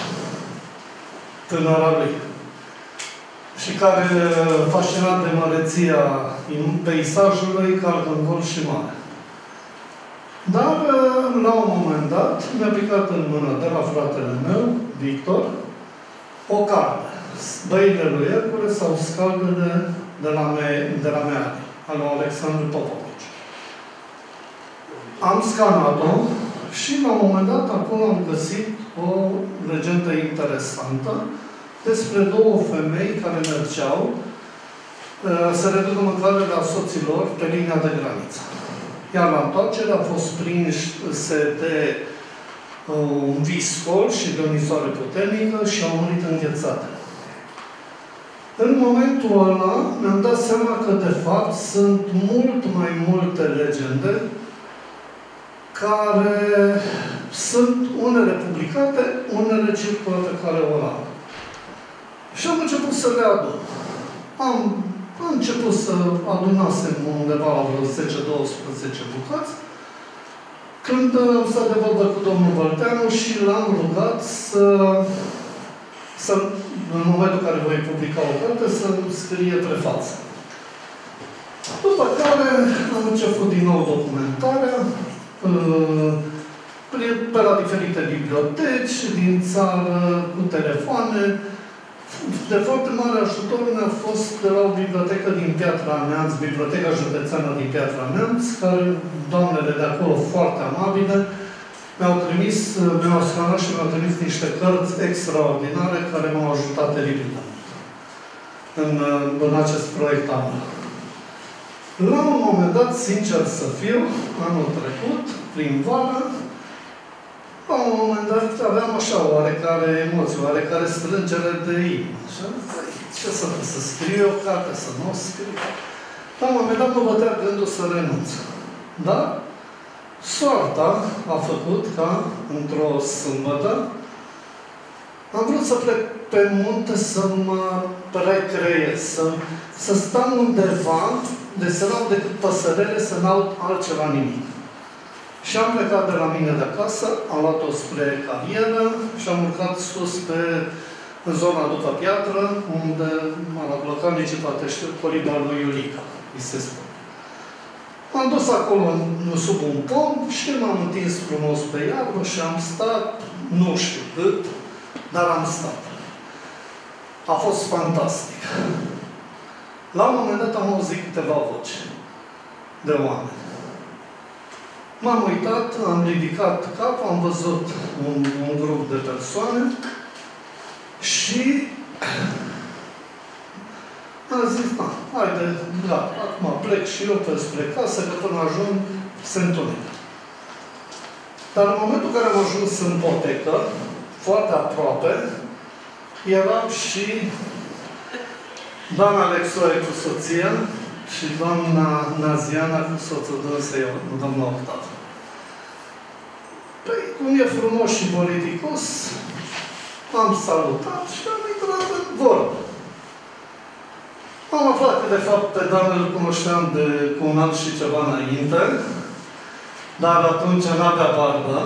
tânăra lui. Și care, fascinat de măreția peisajului, calcă în gol și mare. Dar, la un moment dat, mi-a picat în mână de la fratele meu, Victor, o carte. Băile lui Hercule sau Scaldele de la Meari, al lui Alexandru Popovici. Am scanat-o și, la un moment dat, acolo am găsit o legendă interesantă despre 2 femei care mergeau să reducă mâncare la soților pe linia de graniță. Iar la întoarcere a fost prinse de un viscol și de o nisoare puternică și au murit înghețate. În momentul ăla mi-am dat seama că, de fapt, sunt mult mai multe legende care sunt unele publicate, unele circulă pe cale orală. Și am început să le adun. Am început să adunasem undeva la vreo 10-12 bucăți, când am stat de vorbă cu domnul Vălteanu și l-am rugat să, în momentul în care voi publica o carte, să-mi scrie prefață. După care am început din nou documentarea pe la diferite biblioteci din țară, cu telefoane. De foarte mare ajutor mi-a fost de la o bibliotecă din Piatra Neamț, Biblioteca Județeană din Piatra Neamț, care doamnele de acolo foarte amabile mi-au scanat și mi-au trimis niște cărți extraordinare care m-au ajutat teribil în acest proiect anual. La un moment dat, sincer să fiu, anul trecut, prin vară, la un moment dat aveam așa oarecare emoție, oarecare strângere de inimă. Și am zis, ce să scriu eu carte, să nu o scriu? La un moment dat mă bătea gândul să renunț. Dar soarta a făcut ca, într-o sâmbătă, am vrut să plec pe munte să mă recreez, să stau undeva, de să n-aud decât păsărele, să n-aud altceva nimic. Și am plecat de la mine de acasă, am luat-o spre carieră și am urcat sus în zona după piatră, unde localnicii poate știu, coliba lui Iulica, îi se spune. M-am dus acolo sub un pom și m-am întins frumos pe iarbă și am stat, nu știu cât, dar am stat. A fost fantastic. La un moment dat am auzit câteva voci de oameni. M-am uitat, am ridicat capul, am văzut un grup de persoane și am zis, da, haide, gata, acum plec și eu spre casă, că până ajung se întunecă. Dar în momentul în care am ajuns în potecă, foarte aproape, erau și doamna Alexoare cu soția și doamna Naziana cu soțul dânsei, doamna Octav. Păi, cum e frumos și politicos, am salutat și am intrat în vorbă. Am aflat că, de fapt, pe doamne îl cunoșteam cu un an și ceva înainte, dar atunci n-avea barbă.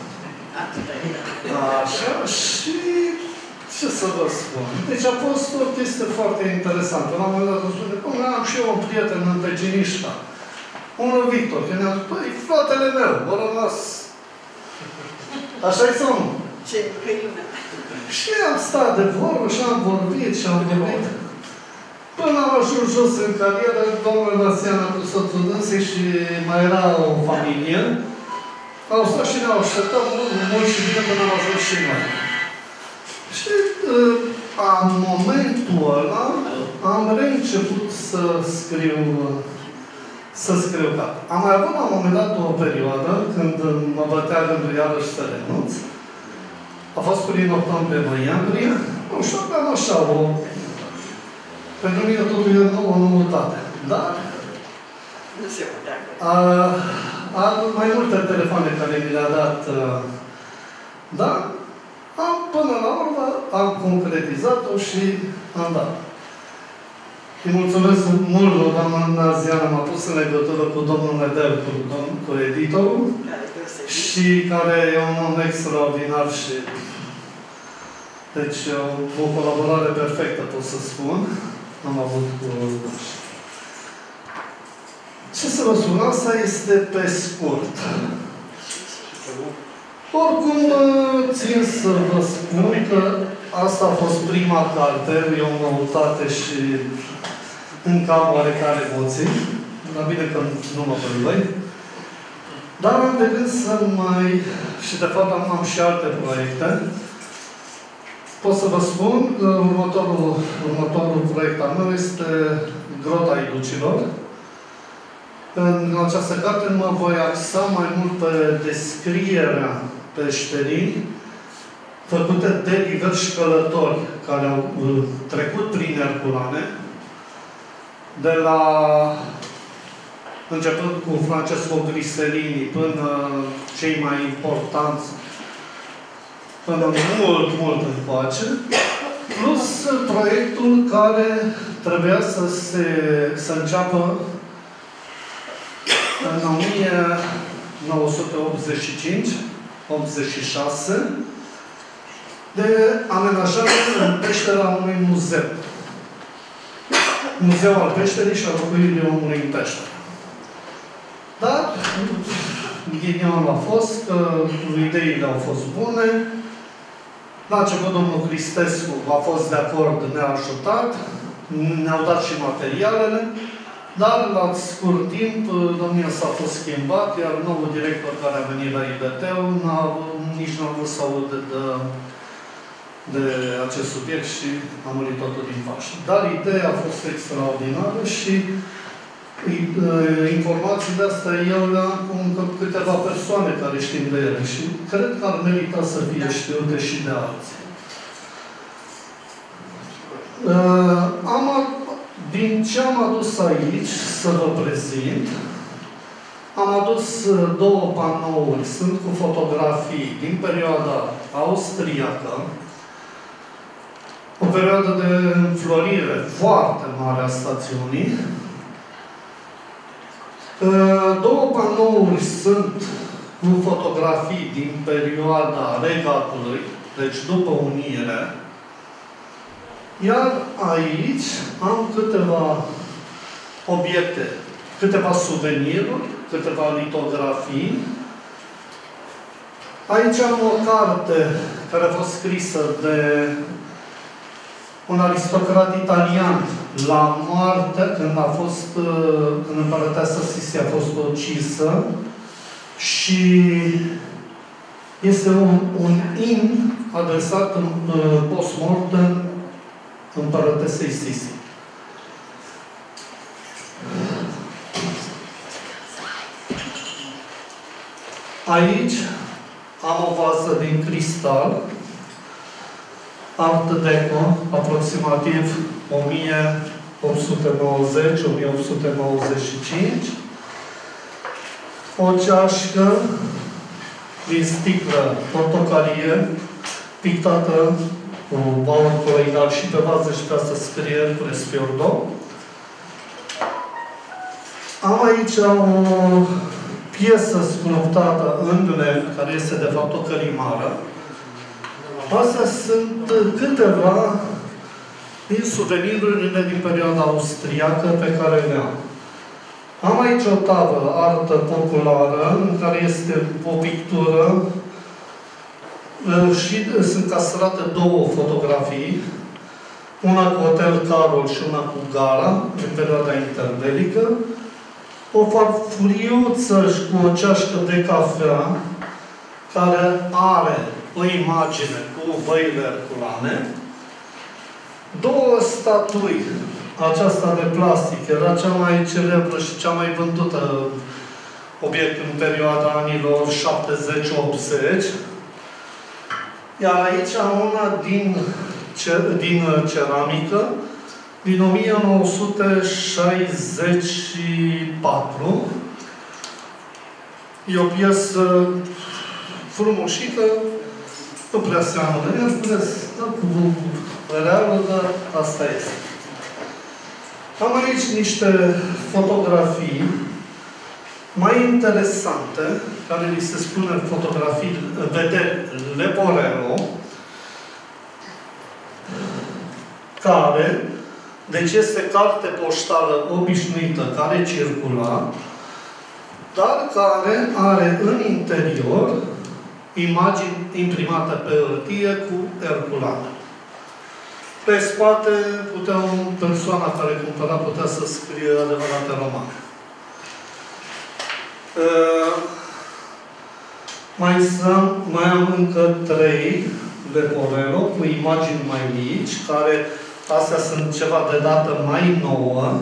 Așa, și ce să vă spun? Deci a fost o chestie foarte interesantă. La un moment dat îmi spune, cum am și eu un prieten în Pecinișca, unul Victor, că ne-a zis, păi, fratele meu, vă rămas. Așa-i sau nu? Ce căiunea. Și am stat de vorbă și am vorbit și am vorbit. Până am ajuns jos în carieră, domnul Naziana cu soțul dânsei și mai era o familie. Au stat și ne-au așteptat mult și bine până am ajuns și noi. Și în momentul ăla am reînceput să scriu cap. Am mai avut la un moment dat o perioadă când mă bătea gândul iarăși să renunț. A fost prin octombrie-noiembrie. Nu știu, aveam așa o... Pentru mine totul e o noutate. Dar... Nu se putea. Mai multe telefoane care mi le-a dat. Dar, până la urmă, am concretizat-o și am dat. Îi mulțumesc mult, doamna Naziana m-a pus în legătură cu domnul Nedel, cu editorul, și care e un om extraordinar și... Deci, o colaborare perfectă, pot să spun. Am avut cu... Ce să vă spun? Asta este pe scurt. Oricum, țin să vă spun că asta a fost prima carte, e o noutate și încă am oarecare emoții. Dar bine că nu mă părâi. Dar am de gând să mai... Și de fapt am și alte proiecte. Pot să vă spun că următorul proiect al meu este Grota Ilucilor. În această carte mă voi axa mai mult pe descrierea peșterii făcute de diversi călători care au trecut prin Herculane, de la începând cu Francesco Griselini până cei mai importanți, până mult încoace, plus proiectul care trebuia să înceapă în 1985-86 de amenajare în peștera unui muzeu. Muzeu al peșterii și al locuirii omului în peșteră. Dar ghinionul a fost că ideile au fost bune. La început domnul Cristescu a fost de acord, ne-a ajutat, ne-au dat și materialele, dar la scurt timp domnia s-a fost schimbat, iar noul director care a venit la IDT-ul nici nu a vrut să audă de acest subiect și a murit totul din fașă. Dar ideea a fost extraordinară și informațiile astea eu le-am cu câteva persoane care știm de ele și cred că ar merita să fie știute și de alții. Din ce am adus aici să vă prezint, am adus două panouri, sunt cu fotografii din perioada austriacă, o perioadă de înflorire foarte mare a stațiunii. Două panouri sunt cu fotografii din perioada regatului, deci după unire. Iar aici am câteva obiecte, câteva suveniruri, câteva litografii. Aici am o carte care a fost scrisă de un aristocrat italian, la moarte, când când împărăteasa Sisi a fost ucisă, și este un imn adresat în post-mortem împărătesei Sisi. Aici am o vasă din cristal, Art Deco, aproximativ 1890-1895. O ceașcă din sticlă portocalie, pictată cu aur coloidal și pe vază și pe asta scrie Hercules Fiordo. Am aici o piesă sculptată în lemn, care este de fapt o călimară. Astea sunt câteva din suvenirurile din perioada austriacă pe care le am. Am aici o tavă, artă populară, în care este o pictură și sunt castrate două fotografii, una cu Hotel Carol și una cu Gala, din perioada interbelică, o farfuriuță și cu o ceașcă de cafea, care are o imagine cu văile herculane, două statui. Aceasta de plastic era cea mai celebră și cea mai vândută obiect în perioada anilor 70-80. Iar aici am una din ceramică, din 1964. E o piesă frumușică, nu prea seamănă, cu reală, dar asta este. Am aici niște fotografii mai interesante, care li se spune fotografii, vederi Leporello, care, deci este carte poștală obișnuită care circula, dar care are în interior imagini imprimate pe hârtie cu herculane. Pe spate persoana care cumpăra putea să scrie adevărate romane. Mai am încă 3 Leporello cu imagini mai mici, care astea sunt ceva de dată mai nouă,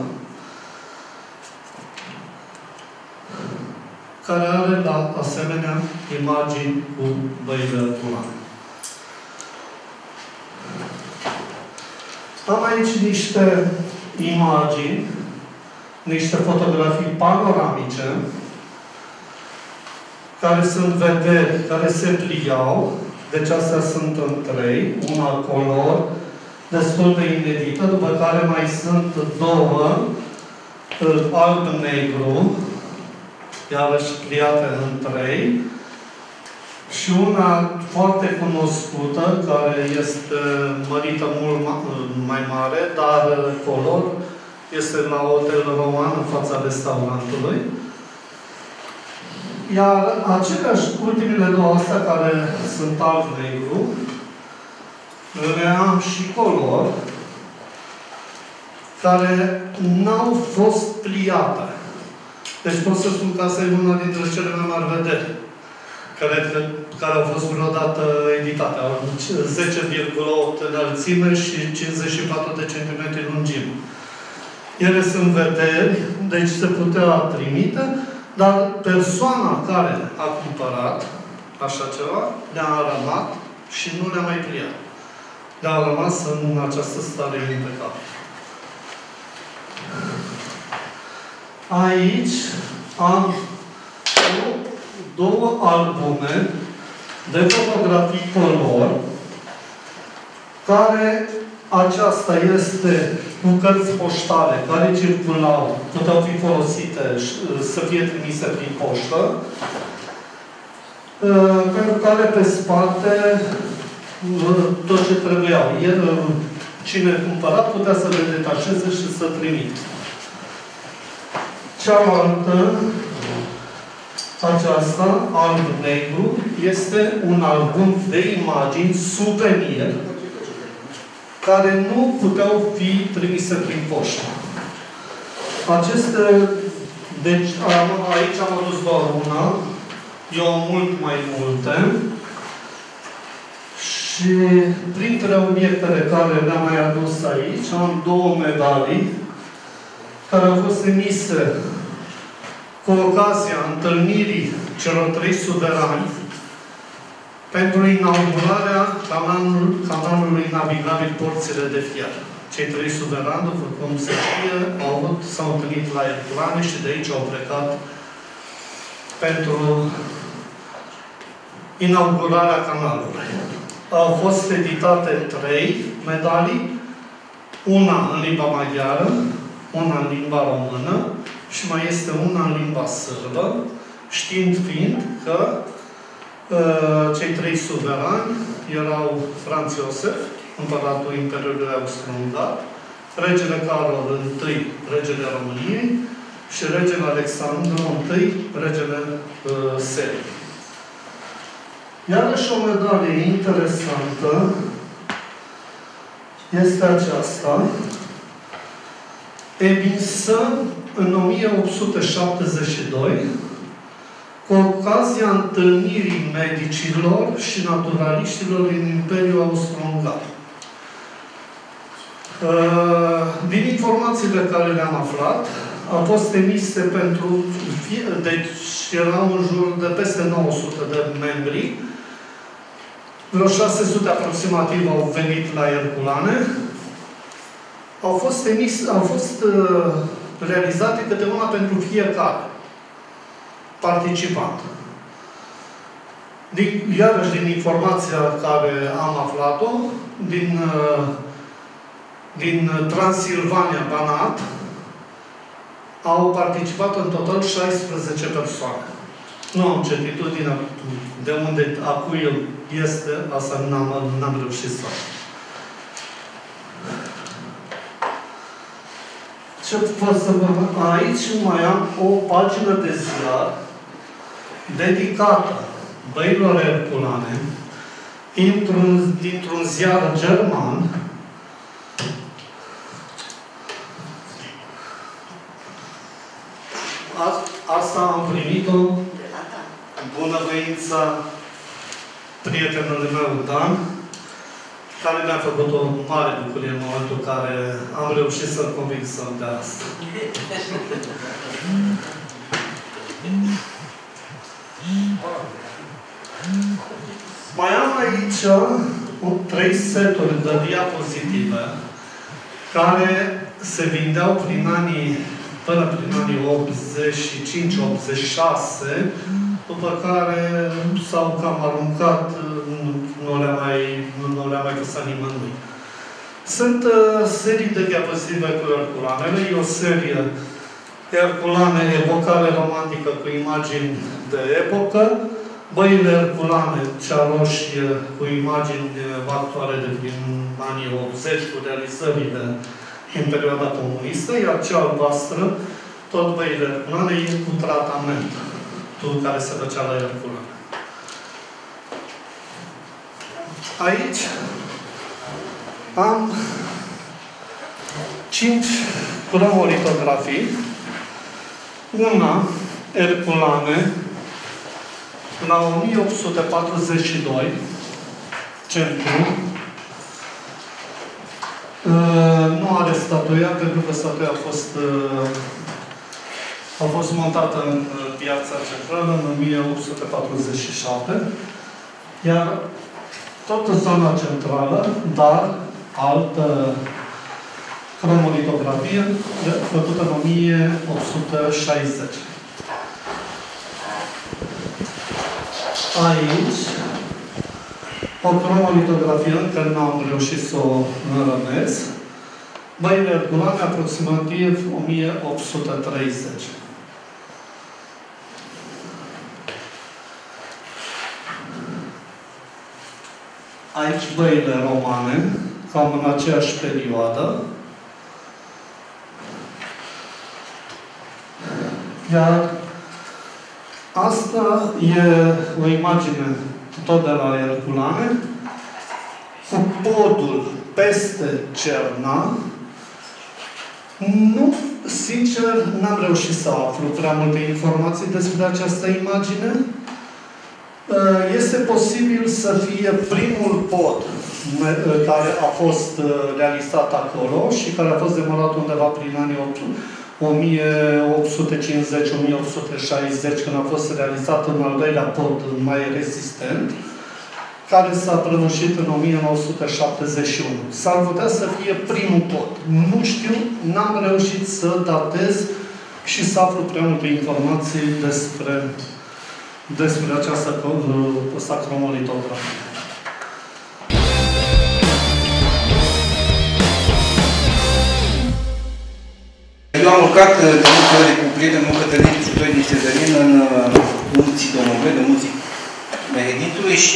care are la asemenea imagini cu văile herculane. Am aici niște imagini, niște fotografii panoramice, care sunt vederi, care se pliau. Deci astea sunt în 3, una color, destul de inedită, după care mai sunt 2 alb-negru, iarăși pliate în 3, și una foarte cunoscută, care este mărită mult mai mare, dar color, este la Hotel Roman, în fața restaurantului. Iar aceleași, ultimele 2 astea, care sunt alb-negru, le am și color, care n-au fost pliate. Deci pot să spun că asta e una dintre cele mai mari vederi care au fost vreodată editate. Au 10,8 înălțime și 54 de centimetri lungime. Ele sunt vederi, deci se putea trimite, dar persoana care a cumpărat așa ceva, le-a arămat și nu le-a mai pliat. Le-a rămas în această stare impecabilă. Aici am 2 albume de fotografii color, care aceasta este cu cărți poștale care circulau, puteau fi folosite să fie trimise prin poștă, pentru care pe spate tot ce trebuiau. Cine cumpăra putea să le detașeze și să trimite. Cealaltă, aceasta, alb-negru, este un album de imagini suvenir care nu puteau fi trimise prin poștă. Aceste, deci aici am adus doar una, eu am mult mai multe. Și printre obiectele care le-am mai adus aici, am 2 medalii care au fost emise cu ocazia întâlnirii celor 3 suverani pentru inaugurarea canalului navigabil Porțile de Fier. Cei 3 suverani, după cum se știe, s-au întâlnit la Herculane și de aici au plecat pentru inaugurarea canalului. Au fost editate 3 medalii, una în limba maghiară, una în limba română și mai este una în limba sârbă, știind fiind că cei 3 suverani erau Franz Iosef, împăratul Imperiului Austro-Ungar, regele Carol I, regele României și regele Alexandru I, regele Serbiei. Iarăși o medalie interesantă este aceasta, emisă în 1872, cu ocazia întâlnirii medicilor și naturaliștilor din Imperiul Austro-Ungar. Din informațiile care le-am aflat, au fost emise pentru, deci erau în jur de peste 900 de membri, vreo 600 aproximativ au venit la Herculane, au fost realizate câte una pentru fiecare participant. Iarăși din informația care am aflat-o, din Transilvania, Banat, au participat în total 16 persoane. Nu am certitudine de unde, a cui el este, asta n-am reușit să fac. Ce pot să vă... Aici mai am o pagină de ziar dedicată băilor Herculane, dintr-un ziar german, asta am primit-o bunăvoința prietenului meu, Dan, care mi-a făcut o mare bucurie în momentul în care am reușit să-l conving să-mi dea asta. Mai am aici 3 seturi de diapozitive care se vindeau până prin anii 85-86, după care s-au cam aruncat, nu le-a mai pus nimănui. Sunt serii de diapozitive cu Herculanele, e o serie Herculane evocare romantică cu imagini de epocă, băile Herculane, cea roșie, cu imagini actuale de prin anii 80, cu realizările în perioada comunistă, iar cea albastră, tot băile Herculane, e cu tratament care se făcea la Herculane. Aici am 5 cromolitografii. Una, Herculane, la 1842, centru. Nu are statuia, pentru că statuia a fost montată în piața centrală în 1847, iar tot în zona centrală, dar altă cromolitografie făcută în 1860. Aici, o cromolitografie, încă nu am reușit să o înrănesc, băile Herculane, aproximativ 1830. Aici băile romane, cam în aceeași perioadă. Iar asta e o imagine tot de la Herculane, cu podul peste Cerna, nu, sincer, n-am reușit să aflu prea multe informații despre această imagine. Este posibil să fie primul pod care a fost realizat acolo și care a fost demorat undeva prin anii 1850-1860, când a fost realizat un al doilea pod mai rezistent, care s-a prăbușit în 1971. S-ar putea să fie primul pod. Nu știu, n-am reușit să datez și să aflu prea multe informații despre această sacromolitografie. Eu am urcat de multe ori cu prietenul Cătălin și doi din Severin în munții Domnului, de munții Mehedintului și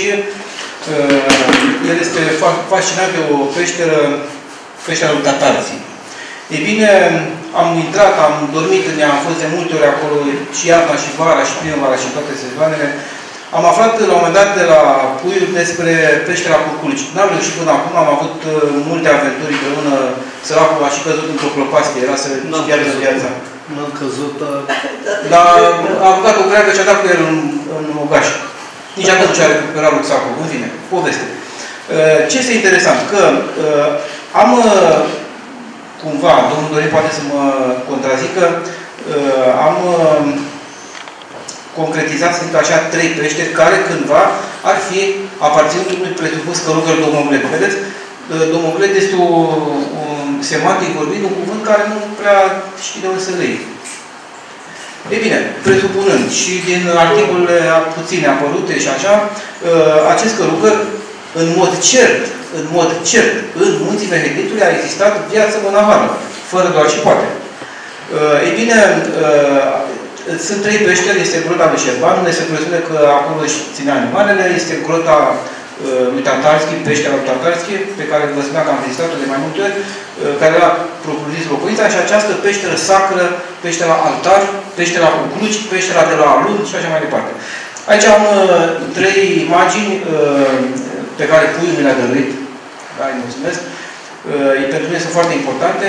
el este fascinat de o peșteră lui Tatarții. Ei bine, am intrat, am dormit, am fost de multe ori acolo, și iarna, și vara, și primăvara, și toate sezoanele. Am aflat la un moment dat de la puiuri despre peștera Curculici. N-am reușit până acum, am avut multe aventuri împreună. Săracul a și căzut într-o clopastie, era să piardă viața. N-am căzut, dar a apucat o greagă și a dat cu el în ogaș. Nici atunci nu și-a recuperat rucsacul. În fine, poveste. Ce este interesant? Că am cumva, domnul Dorin poate să mă contrazică, am concretizat, să zic așa, 3 peșteri care cândva ar fi aparținut unui presupus călugăr Domoglet. Vedeți? Domoglet este un semantic vorbind, un cuvânt care nu prea știe de unde să le iei. Ei bine, presupunând și din articolele puține apărute și așa, acest călugăr, în mod cert, în munții Mehedintului a existat viață monahală, fără doar și poate. Ei bine, sunt 3 peșteri, este grota lui Șerban, unde se presupune că acolo își ținea animalele, este grota lui Tatarski, peștera lui Tatarski, pe care vă spunea că am vizitat-o de mai multe ori, care era propriu-zis locuința, și această peșteră sacră, peștera Altar, peștera Cucluci, peștera de la Alun și așa mai departe. Aici am 3 imagini pe care puiul mi le-a dăruit. Da, îi mulțumesc. Pentru mine sunt foarte importante.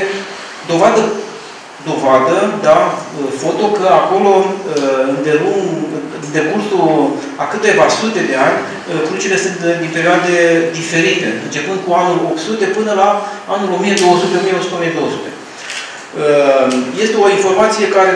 Dovadă, da, foto, că acolo, în decursul a câteva sute de ani, crucile sunt din perioade diferite, începând cu anul 800 până la anul 1200, 1100, 1200. Este o informație care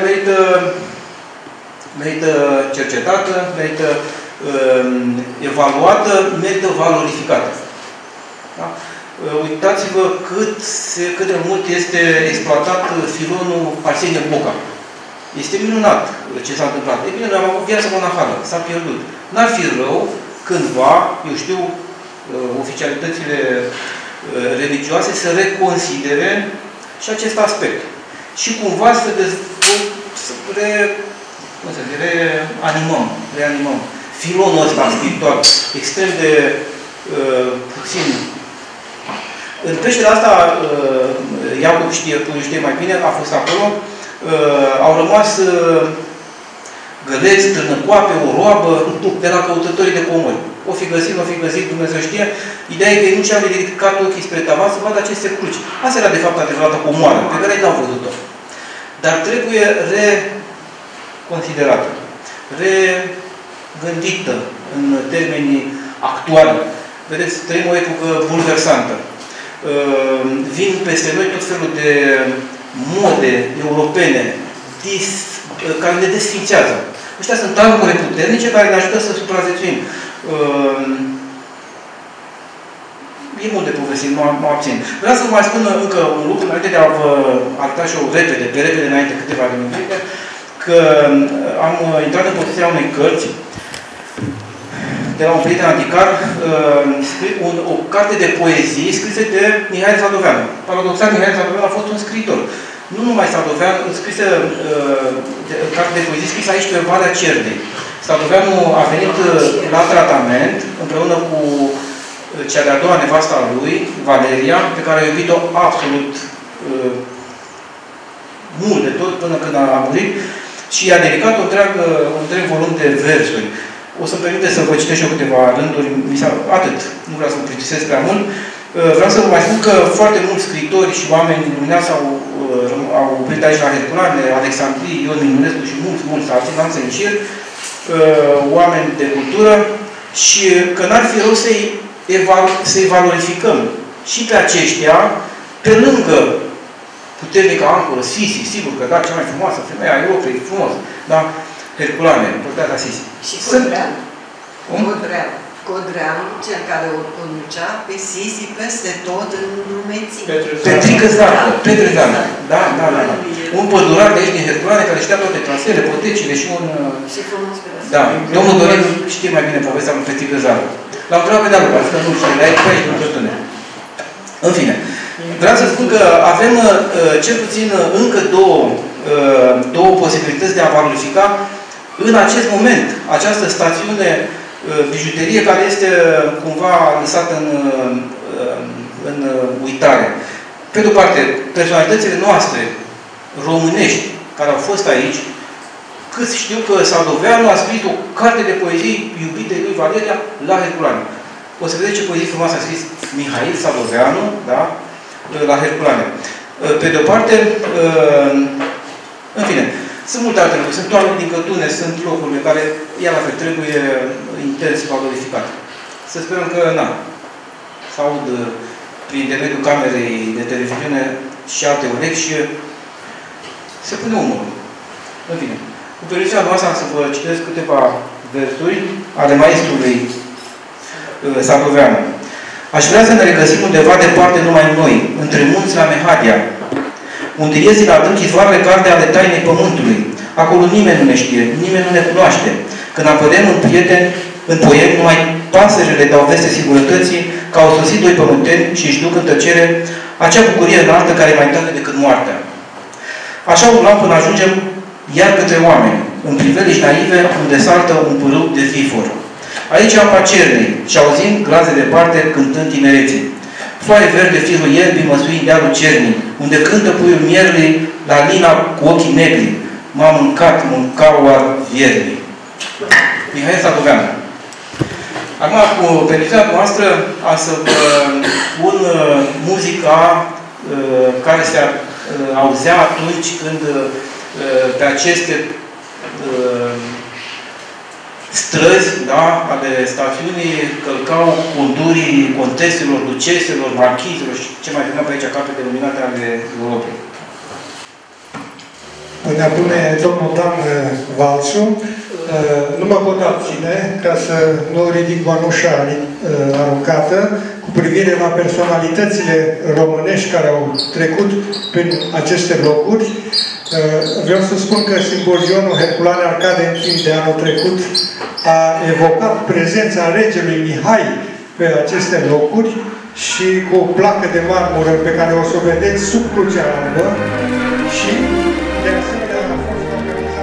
merită cercetată, merită evaluată, merită valorificată. Da? Uitați-vă cât de mult este exploatat filonul Arsenie Boca. Este minunat ce s-a întâmplat. Ei bine, noi am avut viața monahală. S-a pierdut. N-ar fi rău cândva, eu știu, oficialitățile religioase să reconsidere și acest aspect. Și cumva să reanimăm filonul ăsta spiritual, extrem de puțin. În peștera asta, Iacob știe mai bine, a fost acolo, au rămas găleți, trânăcoape, o roabă de la căutătorii de comori. O fi găsit, Dumnezeu știe. Ideea e că ei nu și-au ridicat ochii spre tavan să vadă aceste cruci. Asta era de fapt adevărată comoară, pe care ei n-au văzut-o. Dar trebuie reconsiderată, regândită în termenii actuali. Vedeți, trăim o epocă bulversantă. Vin peste noi tot felul de mode europene care ne desfințează. Ăștia sunt armuri puternice care ne ajută să supraviețuim. E mult de povestit, mă abțin. Vreau să vă mai spun încă un lucru, înainte de a vă arăta și eu repede înainte câteva minute, că am intrat în posesia unei cărți de la un prieten anticar, o carte de poezii scrisă de Mihai Sadoveanu. Paradoxal, Mihai Sadoveanu a fost un scriitor. Nu numai Sadoveanu, scrisă carte de poezii scrisă aici pe Valea Cerdei. Sadoveanu a venit la tratament împreună cu cea de-a doua nevasta a lui, Valeria, pe care a iubit-o absolut mult de tot până când a murit și i-a dedicat un întreg volum de versuri. O să-mi permite să vă citesc eu câteva rânduri, atât, nu vreau să mă plictisesc prea mult. Vreau să vă mai spun că foarte mulți scriitori și oameni luminați au oprit aici la Herculane, Alexandrii, Ion Minunescu și mulți alții, n-am să încerc, oameni de cultură, și că n-ar fi rău să-i valorificăm și pe aceștia, pe lângă puternică ancoră, Sisi, sigur că da, cea mai frumoasă, femeia Europei, frumos, da? Herculane, portata Sisi. Și Codreanu, cel care o conducea pe Sisi peste tot în drumeții. Petrică Zarcă, Petre Zarcă. Da. Un pădurar de aici din Herculane care știa toate traseele, potecile și un... Și frumos pe asta. Da, domnul Dorin știe mai bine povestea lui Petrică Zarcă. L-am întrebat pe de-alul, că nu știu, de aici nu știu. În fine, vreau să spun că avem cel puțin încă două posibilități de a valorifica în acest moment această stațiune bijuterie care este cumva lăsată în uitare. Pe de-o parte, personalitățile noastre românești care au fost aici, cât știu că Sadoveanu a scris o carte de poezii iubite lui Valeria la Herculane. O să vedeți ce poezii frumoase a scris Mihail Sadoveanu, da? La Herculane. Pe de-o parte, în fine, sunt multe alte lucruri. Sunt oameni din Cătune, sunt locurile care, ea la fel, trebuie intens valorificate. Să sperăm că, să aud prin intermediul camerei de televiziune și alte urechi și se pune umărul. În fine, cu permisiunea noastră am să vă citesc câteva versuri ale maestrului Sadoveanu. Aș vrea să ne regăsim undeva departe numai noi, între munți la Mehadia, unde ies din adânc izvoarele carte ale tainei pământului. Acolo nimeni nu ne știe, nimeni nu ne cunoaște. Când apărem în poem, numai pasările dau veste singurătății că au sosit doi pământeni și își duc în tăcere acea bucurie înaltă care e mai tare decât moartea. Așa urlam până ajungem iar către oameni, în priveliști naive, unde saltă un pârâu de zifor. Aici apa cernei și auzim glaze departe cântând tinereții. Floare verde firul ierbii măsuind dealul cernii, unde cântă puiul mierului la lina cu ochii negri. M-a mâncat, mâncau ar vierbii. Mihail Sadoveanu. Acum, cu permisiunea noastră, am să vă pun muzica care se auzea atunci când pe aceste străzi, da, ale stațiunii călcau conturii conteselor, duceselor, marchizelor și ce mai veneau pe aici capete de luminate ale Europei. Până pune domnul Dan Valsu, nu mă pot abține ca să nu ridic bănușa aruncată cu privire la personalitățile românești care au trecut prin aceste locuri. Vreau să spun că simbolionul Herculane Arcade în timp de anul trecut a evocat prezența regelui Mihai pe aceste locuri și cu o placă de marmură pe care o să o vedeți sub Crucea Albă și de asemenea a fost organizat.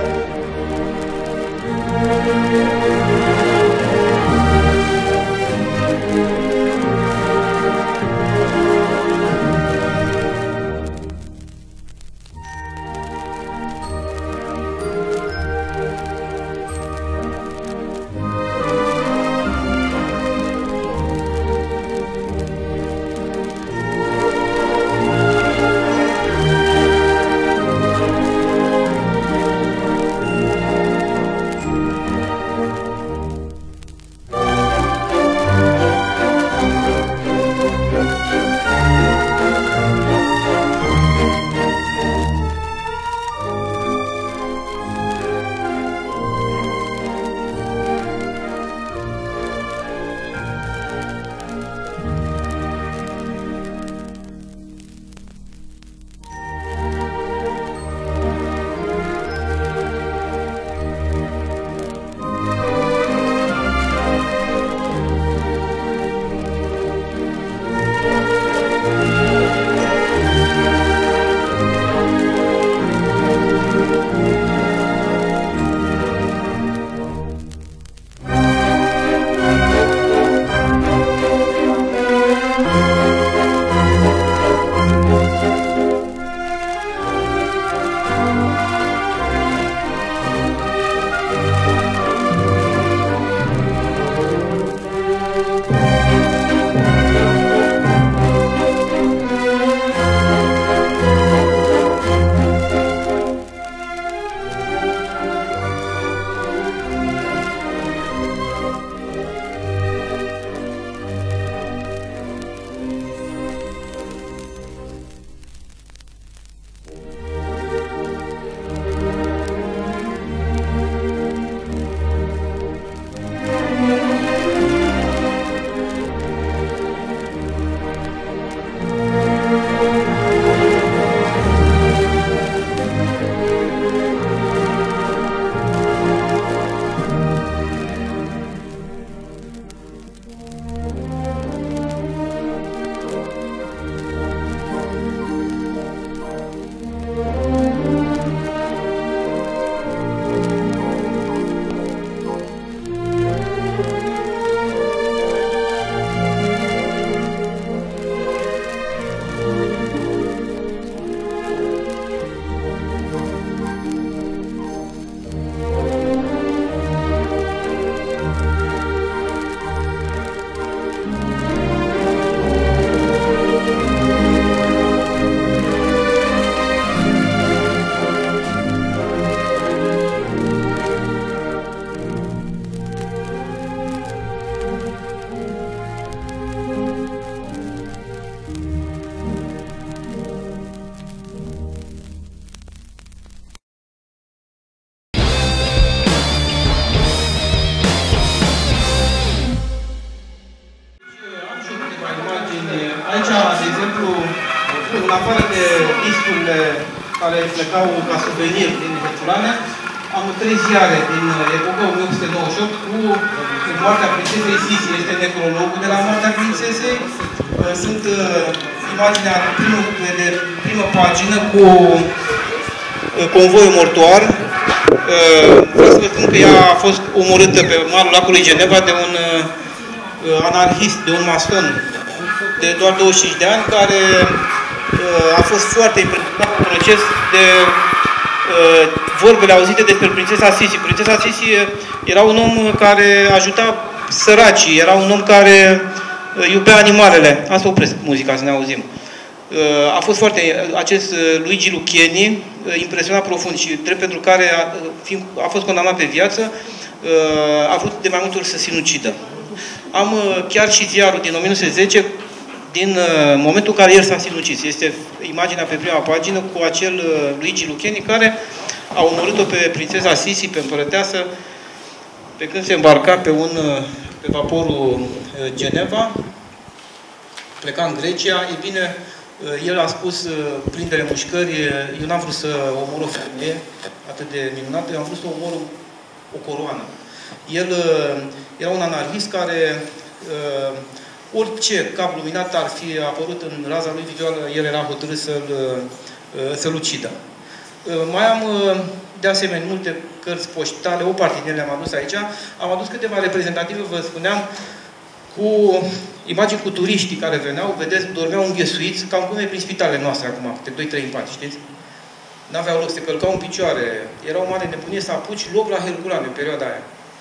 în afară de discurile care plecau ca suvenir din Herculane, am 3 ziare din epoca 1898 cu moartea prințesei Sisi. Este necrologul de la moartea prințesei. Sunt imaginea de primă pagină cu convoiul mortuar. Vreau să vă spun că ea a fost omorâtă pe malul lacului Geneva de un anarhist, de un mason de doar 25 de ani, care a fost foarte impresionat în proces de vorbele auzite despre prințesa Sisi. Prințesa Sisi era un om care ajuta săracii, era un om care iubea animalele. Asta opresc muzica, să ne auzim. A fost foarte, acest Luigi Lucchini, impresionat profund și drept pentru care a fost condamnat pe viață, a vrut de mai multe ori să sinucidă. Am chiar și ziarul din 1910, din momentul în care el s-a sinucis. Este imaginea pe prima pagină cu acel Luigi Lucchini care a omorât-o pe prințesa Sisi, pe împărăteasă, pe când se îmbarca pe vaporul Geneva, pleca în Grecia. E bine, el a spus, printre mușcări, eu n-am vrut să omor o femeie atât de minunată, eu am vrut să omor o coroană. El era un anarhist care, orice cap luminat ar fi apărut în raza lui vizioară, el era hotărât să-l ucidă. Mai am, de asemenea, multe cărți poștale, o parte din ele am adus aici. Am adus câteva reprezentative, vă spuneam, cu imagini cu turiștii care veneau, vedeți, dormeau înghesuiți, cam cum e prin spitalele noastre acum, de 2-3 în pat, știți? N-aveau loc, se călcau în picioare. Era o mare nebunie să apuci loc la Herculane în perioada aia.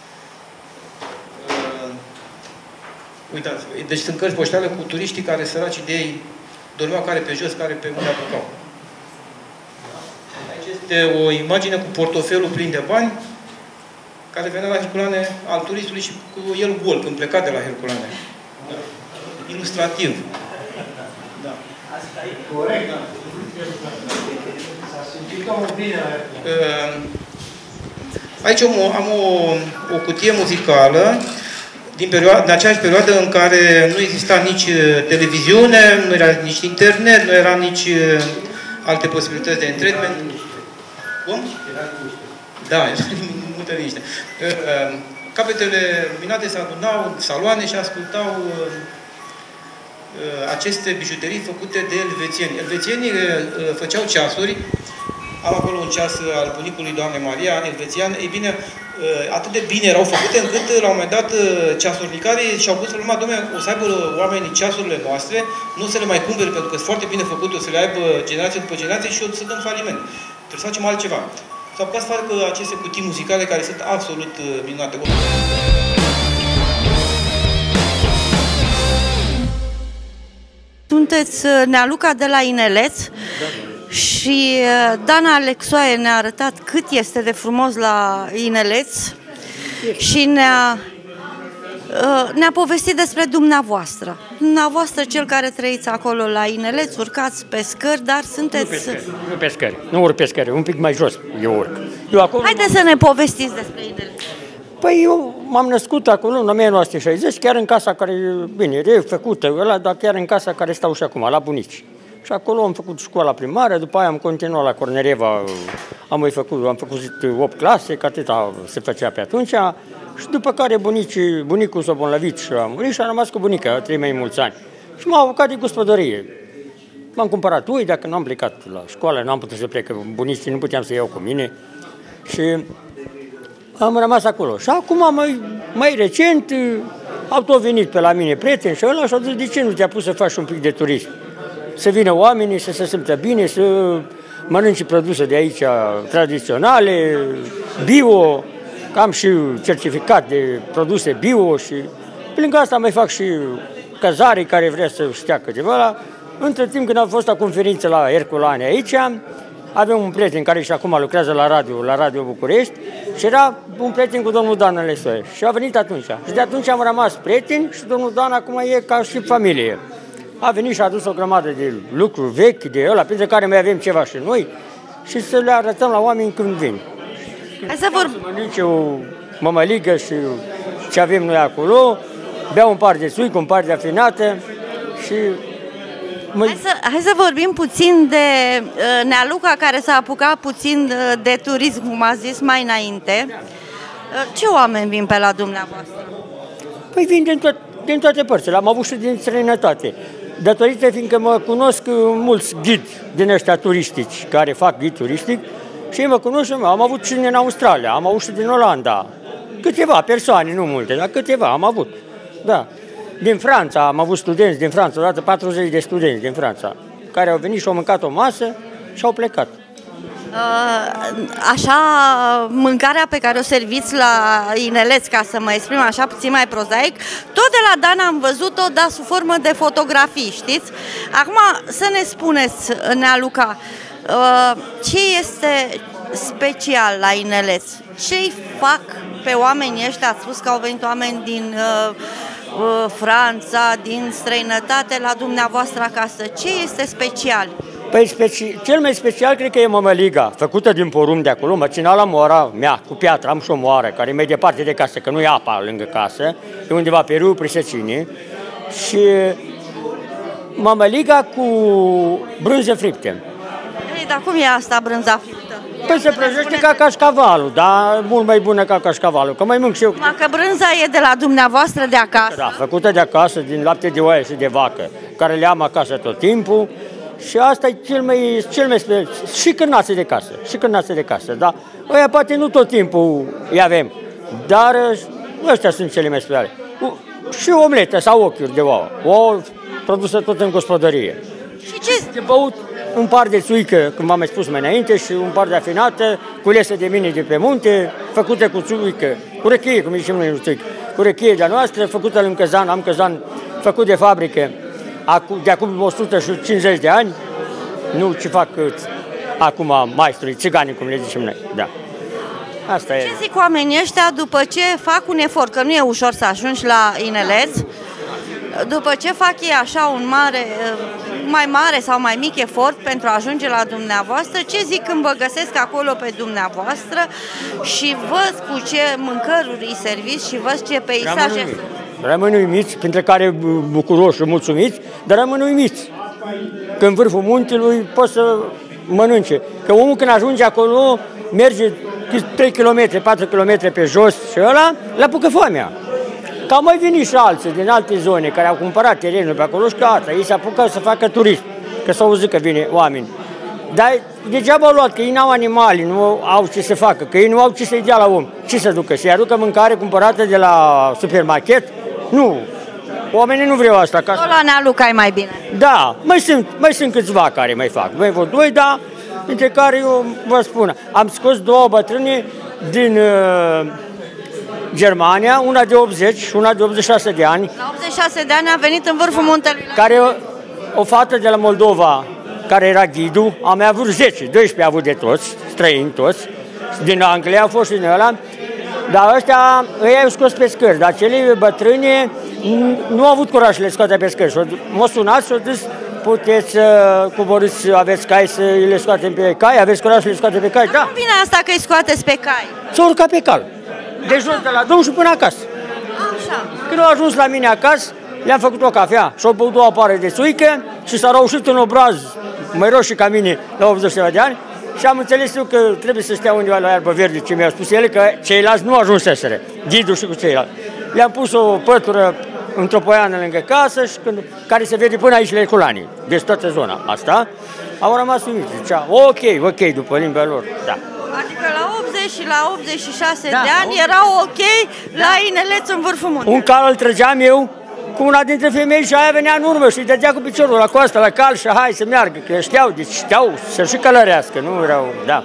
Uitați, deci sunt cărți poștale cu turiștii care, săracii de ei, dormeau care pe jos, care pe unde apucau. Aici este o imagine cu portofelul plin de bani, care venea la Herculane al turistului și cu el gol, când pleca de la Herculane. Da. Ilustrativ. Da. Asta e corect. S-a simțit omul bine la Herculane. Aici am o cutie muzicală din aceeași perioadă în care nu exista nici televiziune, nu era nici internet, nu era nici alte posibilități de entertainment. Cum? Da, era multă liniște. Capetele luminate se adunau în saloane și ascultau aceste bijuterii făcute de elvețieni. Elvețienii făceau ceasuri. Am acolo un ceas al bunicului Doamnei Maria, elvețian. Ei bine, atât de bine erau făcute încât, la un moment dat, ceasurnicarii și-au pus problema, dom'le, o să aibă oamenii ceasurile noastre, nu să le mai cumpere pentru că sunt foarte bine făcute, o să le aibă generație după generație și o să dăm faliment. Trebuie să facem altceva. S-au apucat să facă aceste cutii muzicale care sunt absolut minunate. Sunteți Nealuca de la Ineleț. Da. Și Dana Alexoaie ne-a arătat cât este de frumos la Ineleț și ne-a povestit despre dumneavoastră. Dumneavoastră, cel care trăiți acolo la Ineleț, urcați pe scări, dar sunteți... Nu pe scări, nu urc pe scări, un pic mai jos eu urc. Haideți să ne povestiți despre Ineleț. Păi eu m-am născut acolo în 1960, chiar în casa care, bine, refăcută ăla, dar chiar în casa care stau și acum, la bunici. Și acolo am făcut școala primară, după aia am continuat la Cornereva, am făcut 8 clase, că atâta se făcea pe atunci. Și după care bunicul s-a bolnăvit și a murit și am rămas cu bunica, a trăit mai mulți ani. Și m-am apucat de gospodărie. M-am cumpărat ui, dacă nu am plecat la școală, nu am putut să plec, că bunicii nu puteam să iau cu mine. Și am rămas acolo. Și acum, mai recent, au tot venit pe la mine prieteni și ăla și au zis, de ce nu te-a pus să faci un pic de turism? Să vină oamenii, să se simtă bine, să mănânce produse de aici tradiționale, bio, am și certificat de produse bio și pe lângă asta mai fac și cazare care vrea să stea câteva. Între timp, când am fost la conferință la Herculane aici, avem un prieten care și acum lucrează la Radio București și era un prieten cu domnul Dan Alexoaie și a venit atunci. Și de atunci am rămas prieteni și domnul Dan acum e ca și familie. A venit și a adus o grămadă de lucruri vechi de ăla, printre care mai avem ceva și noi, și să le arătăm la oameni când vin. Hai să vorbim. Mănânce o mămăligă și ce avem noi acolo, bea un par de suic, un par de afinată și Hai să vorbim puțin de Nealuca, care s-a apucat puțin de turism, cum a zis mai înainte. Ce oameni vin pe la dumneavoastră? Păi vin din toate părțile, am avut și din străinătate. Datorită fiindcă mă cunosc mulți ghidi din ăștia turistici, care fac ghid turistic, și mă cunosc, am avut și din Australia, am avut și din Olanda. Câteva persoane, nu multe, dar câteva am avut. Da. Din Franța, am avut studenți din Franța, odată 40 de studenți din Franța, care au venit și au mâncat o masă și au plecat. Așa, mâncarea pe care o serviți la Ineleț, ca să mă exprim așa puțin mai prozaic, tot de la Dan am văzut-o, dar sub formă de fotografii, știți? Acum, să ne spuneți, Nealuca, ce este special la Ineleț? Ce-i fac pe oamenii ăștia? Ați spus că au venit oameni din Franța, din străinătate, la dumneavoastră acasă. Ce este special? Păi cel mai special cred că e mămăliga, făcută din porumb de acolo. Mă ținea la moara mea, cu piatră, am și o moară, care e mai departe de casă, că nu e apa lângă casă, e undeva pe râul Prisăcini. Și mămăliga cu brânză fripte. Ei, dar cum e asta, brânza friptă? Păi se prăjește ca cașcavalul, dar mult mai bună ca cașcavalul, că mai mănânc și eu. Că brânza e de la dumneavoastră de acasă? Da, făcută de acasă, din lapte de oaie și de vacă, care le am acasă tot timpul. Și asta e cel mai special. Și cârnațe de casă, da. Ăia poate nu tot timpul îi avem, dar ăștia sunt cele mai speciale. Și omletă sau ochiuri de ouă, o produsă tot în gospodărie. Și ce? De băut un par de țuică, cum v-am mai spus mai înainte, și un par de afinată, culesă de mine de pe munte, făcută cu țuică, cu rechie, cum zicem noi, țuică, cu rechie de-a noastră, făcută în căzan, am căzan făcut de fabrică, de acum 150 de ani, nu ce fac acum maestrii, țiganii, cum le zicem noi, da. Asta e. Ce zic oamenii ăștia după ce fac un efort, că nu e ușor să ajungi la Ineleț, după ce fac ei așa un mai mare sau mai mic efort pentru a ajunge la dumneavoastră, ce zic când vă găsesc acolo pe dumneavoastră și văd cu ce mâncăruri îi serviți și văd ce peisaje sunt? Rămân uimiți, printre care bucuroși și mulțumiți, dar rămân uimiți. Că în vârful muntelui poți să mănânce. Că omul când ajunge acolo, merge 3 km, 4 km pe jos și ăla, le apucă foamea. Că au mai venit și alții din alte zone care au cumpărat terenul pe acolo și gata, ei se apucă să facă turism, că s-au auzit că vine oameni. Dar degeaba au luat, că ei n-au animale, nu au ce să facă, că ei nu au ce să-i dea la om. Ce să ducă? Să-i aducă mâncare cumpărată de la supermarket? Nu. Oamenii nu vreau asta. Tot la Nealuca e mai bine. Da, mai sunt câțiva care mai fac. Mai văd doi, dar dintre care eu vă spun. Am scos două bătrâni din Germania, una de 80 și una de 86 de ani. La 86 de ani a venit în vârful muntelui. Care o fată de la Moldova, care era ghidul, am mai avut 10, 12 a avut de toți, străini toți, din Anglia au fost și din ăla, dar ăștia, ei au scos pe scări, dar cele bătrâni nu au avut curaj să le scoate pe scări. M-au sunat și au zis, puteți să coborâți, aveți cai să le scoatem pe cai, aveți curaj să le scoate pe cai? Da. Cum vine asta că îi scoateți pe cai? S-au urcat pe cal, de jos de la drum și până acasă. Așa. Când au ajuns la mine acasă, le-am făcut o cafea și-au băut 2 pahare de țuică și s-au reușit în obraz, mai roșii ca mine, la 80 de ani, și am înțeles eu că trebuie să stea undeva la iarbă verde, ce mi-au spus ele, că ceilalți nu ajunseseră, ghidul și cu ceilalți. Le-am pus o pătură într-o poiană lângă casă, și care se vede până aici la Eculanii, deci toată zona asta. Au rămas uimiți, zicea, ok, după limba lor, da. Adică la 80 și la 86 de ani erau ok la Ineleț în vârful muntelui. Un cal îl trăgeam eu cu una dintre femei și aia venea în urmă și îi dădea cu piciorul la coastă, la cal și hai să meargă, că știau să și călărească, nu erau, da.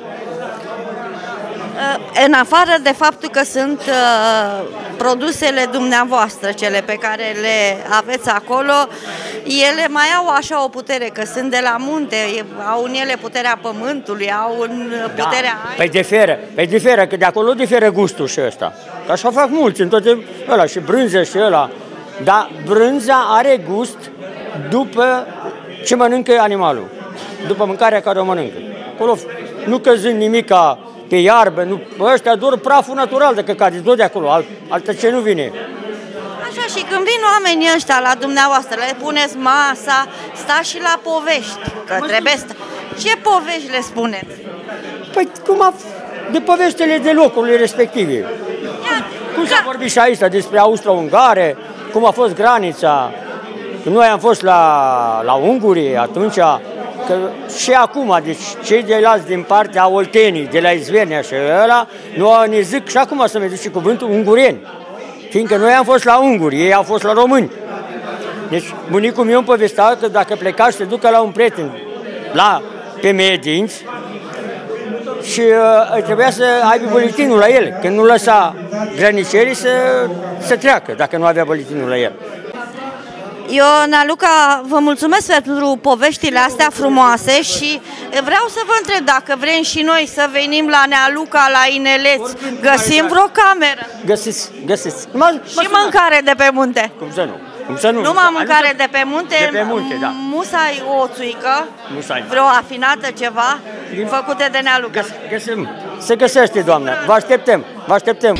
În afară de faptul că sunt produsele dumneavoastră, cele pe care le aveți acolo, ele mai au așa o putere, că sunt de la munte, au în ele puterea pământului, au în puterea aia. Păi diferă, că de acolo diferă gustul și ăsta. Că așa fac mulți, în toate ăla, și brânză și ăla. Dar brânza are gust după ce mănâncă animalul, după mâncarea care o mănâncă. Acolo nu căzând nimica pe iarbă, nu, ăștia doar praful natural de căcat, tot de acolo, altă ce nu vine. Așa, și când vin oamenii ăștia la dumneavoastră, le puneți masa, stați și la povești, că trebuie să... Ce povești le spuneți? Păi de poveștile de locurile respective. Cum s-a vorbit și aici despre Austro-Ungare, cum a fost granița. Noi am fost la ungurii atunci, că și acum, deci cei de alți din partea Oltenii, de la Izvernia și ăla, nu ne zic și acum să mi zice cuvântul ungureni. Fiindcă noi am fost la unguri, ei au fost la români. Deci bunicul meu îmi povestea că dacă pleca și se ducă la un prieten pe Medinți și trebuia să aibă buletinul la el, că nu lăsa granicerii să treacă dacă nu avea buletinul la el. Eu, Nealuca, vă mulțumesc pentru poveștile astea frumoase și vreau să vă întreb dacă vrem și noi să venim la Nealuca, la Ineleț, găsim vreo cameră? Găsiți. Și mâncare de pe munte? Cum să nu? Cum să nu? Numai mâncare de pe munte? De pe munte, da. Musai o țuică? Musai. Vreo afinată ceva? Făcute de Nealuca? Găsim. Se găsește, doamnă. Vă așteptăm. Vă așteptăm.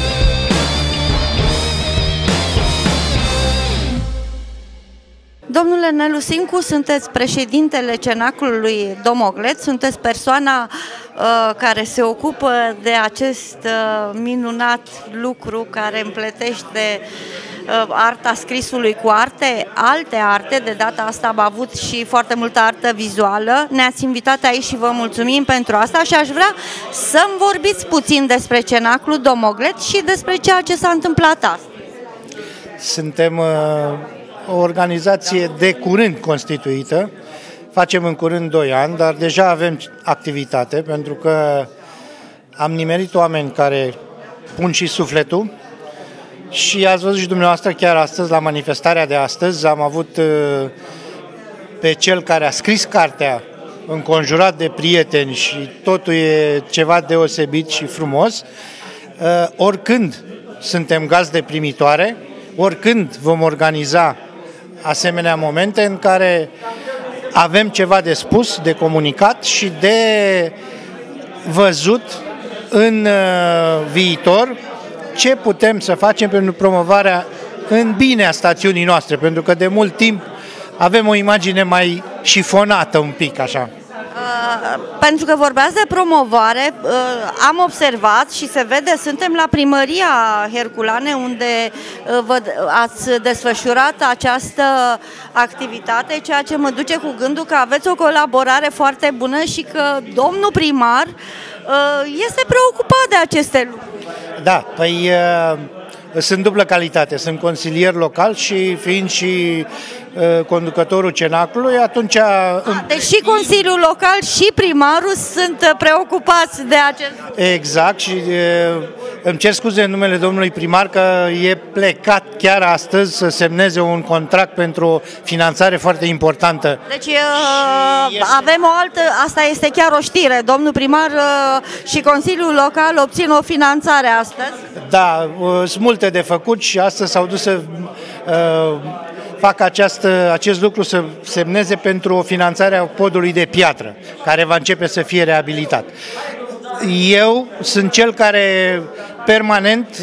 Domnule Nelu Sincu, sunteți președintele Cenaclului Domoclet, sunteți persoana care se ocupă de acest minunat lucru care împletește arta scrisului cu alte arte, de data asta am avut și foarte multă artă vizuală. Ne-ați invitat aici și vă mulțumim pentru asta și aș vrea să-mi vorbiți puțin despre Cenaclul Domoclet și despre ceea ce s-a întâmplat astăzi. Suntem o organizație de curând constituită, facem în curând 2 ani, dar deja avem activitate, pentru că am nimerit oameni care pun și sufletul și ați văzut și dumneavoastră chiar astăzi, la manifestarea de astăzi, am avut pe cel care a scris cartea înconjurat de prieteni și totul e ceva deosebit și frumos. Oricând suntem gazde primitoare, oricând vom organiza asemenea momente în care avem ceva de spus, de comunicat și de văzut în viitor ce putem să facem pentru promovarea în bine a stațiunii noastre, pentru că de mult timp avem o imagine mai șifonată un pic așa. Pentru că vorbeați de promovare, am observat și se vede, suntem la primăria Herculane unde ați desfășurat această activitate, ceea ce mă duce cu gândul că aveți o colaborare foarte bună și că domnul primar este preocupat de aceste lucruri. Da, păi sunt dublă calitate, sunt consilier local și fiind și conducătorul Cenaclului, atunci... Deci și Consiliul Local și primarul sunt preocupați de acest... Exact și îmi cer scuze în numele domnului primar că e plecat chiar astăzi să semneze un contract pentru o finanțare foarte importantă. Deci avem o altă, asta este chiar o știre, domnul primar și Consiliul Local obțin o finanțare astăzi. Da, sunt multe de făcut și astăzi s-au dus să fac acest lucru, să semneze pentru o finanțare a podului de piatră, care va începe să fie reabilitat. Eu sunt cel care permanent,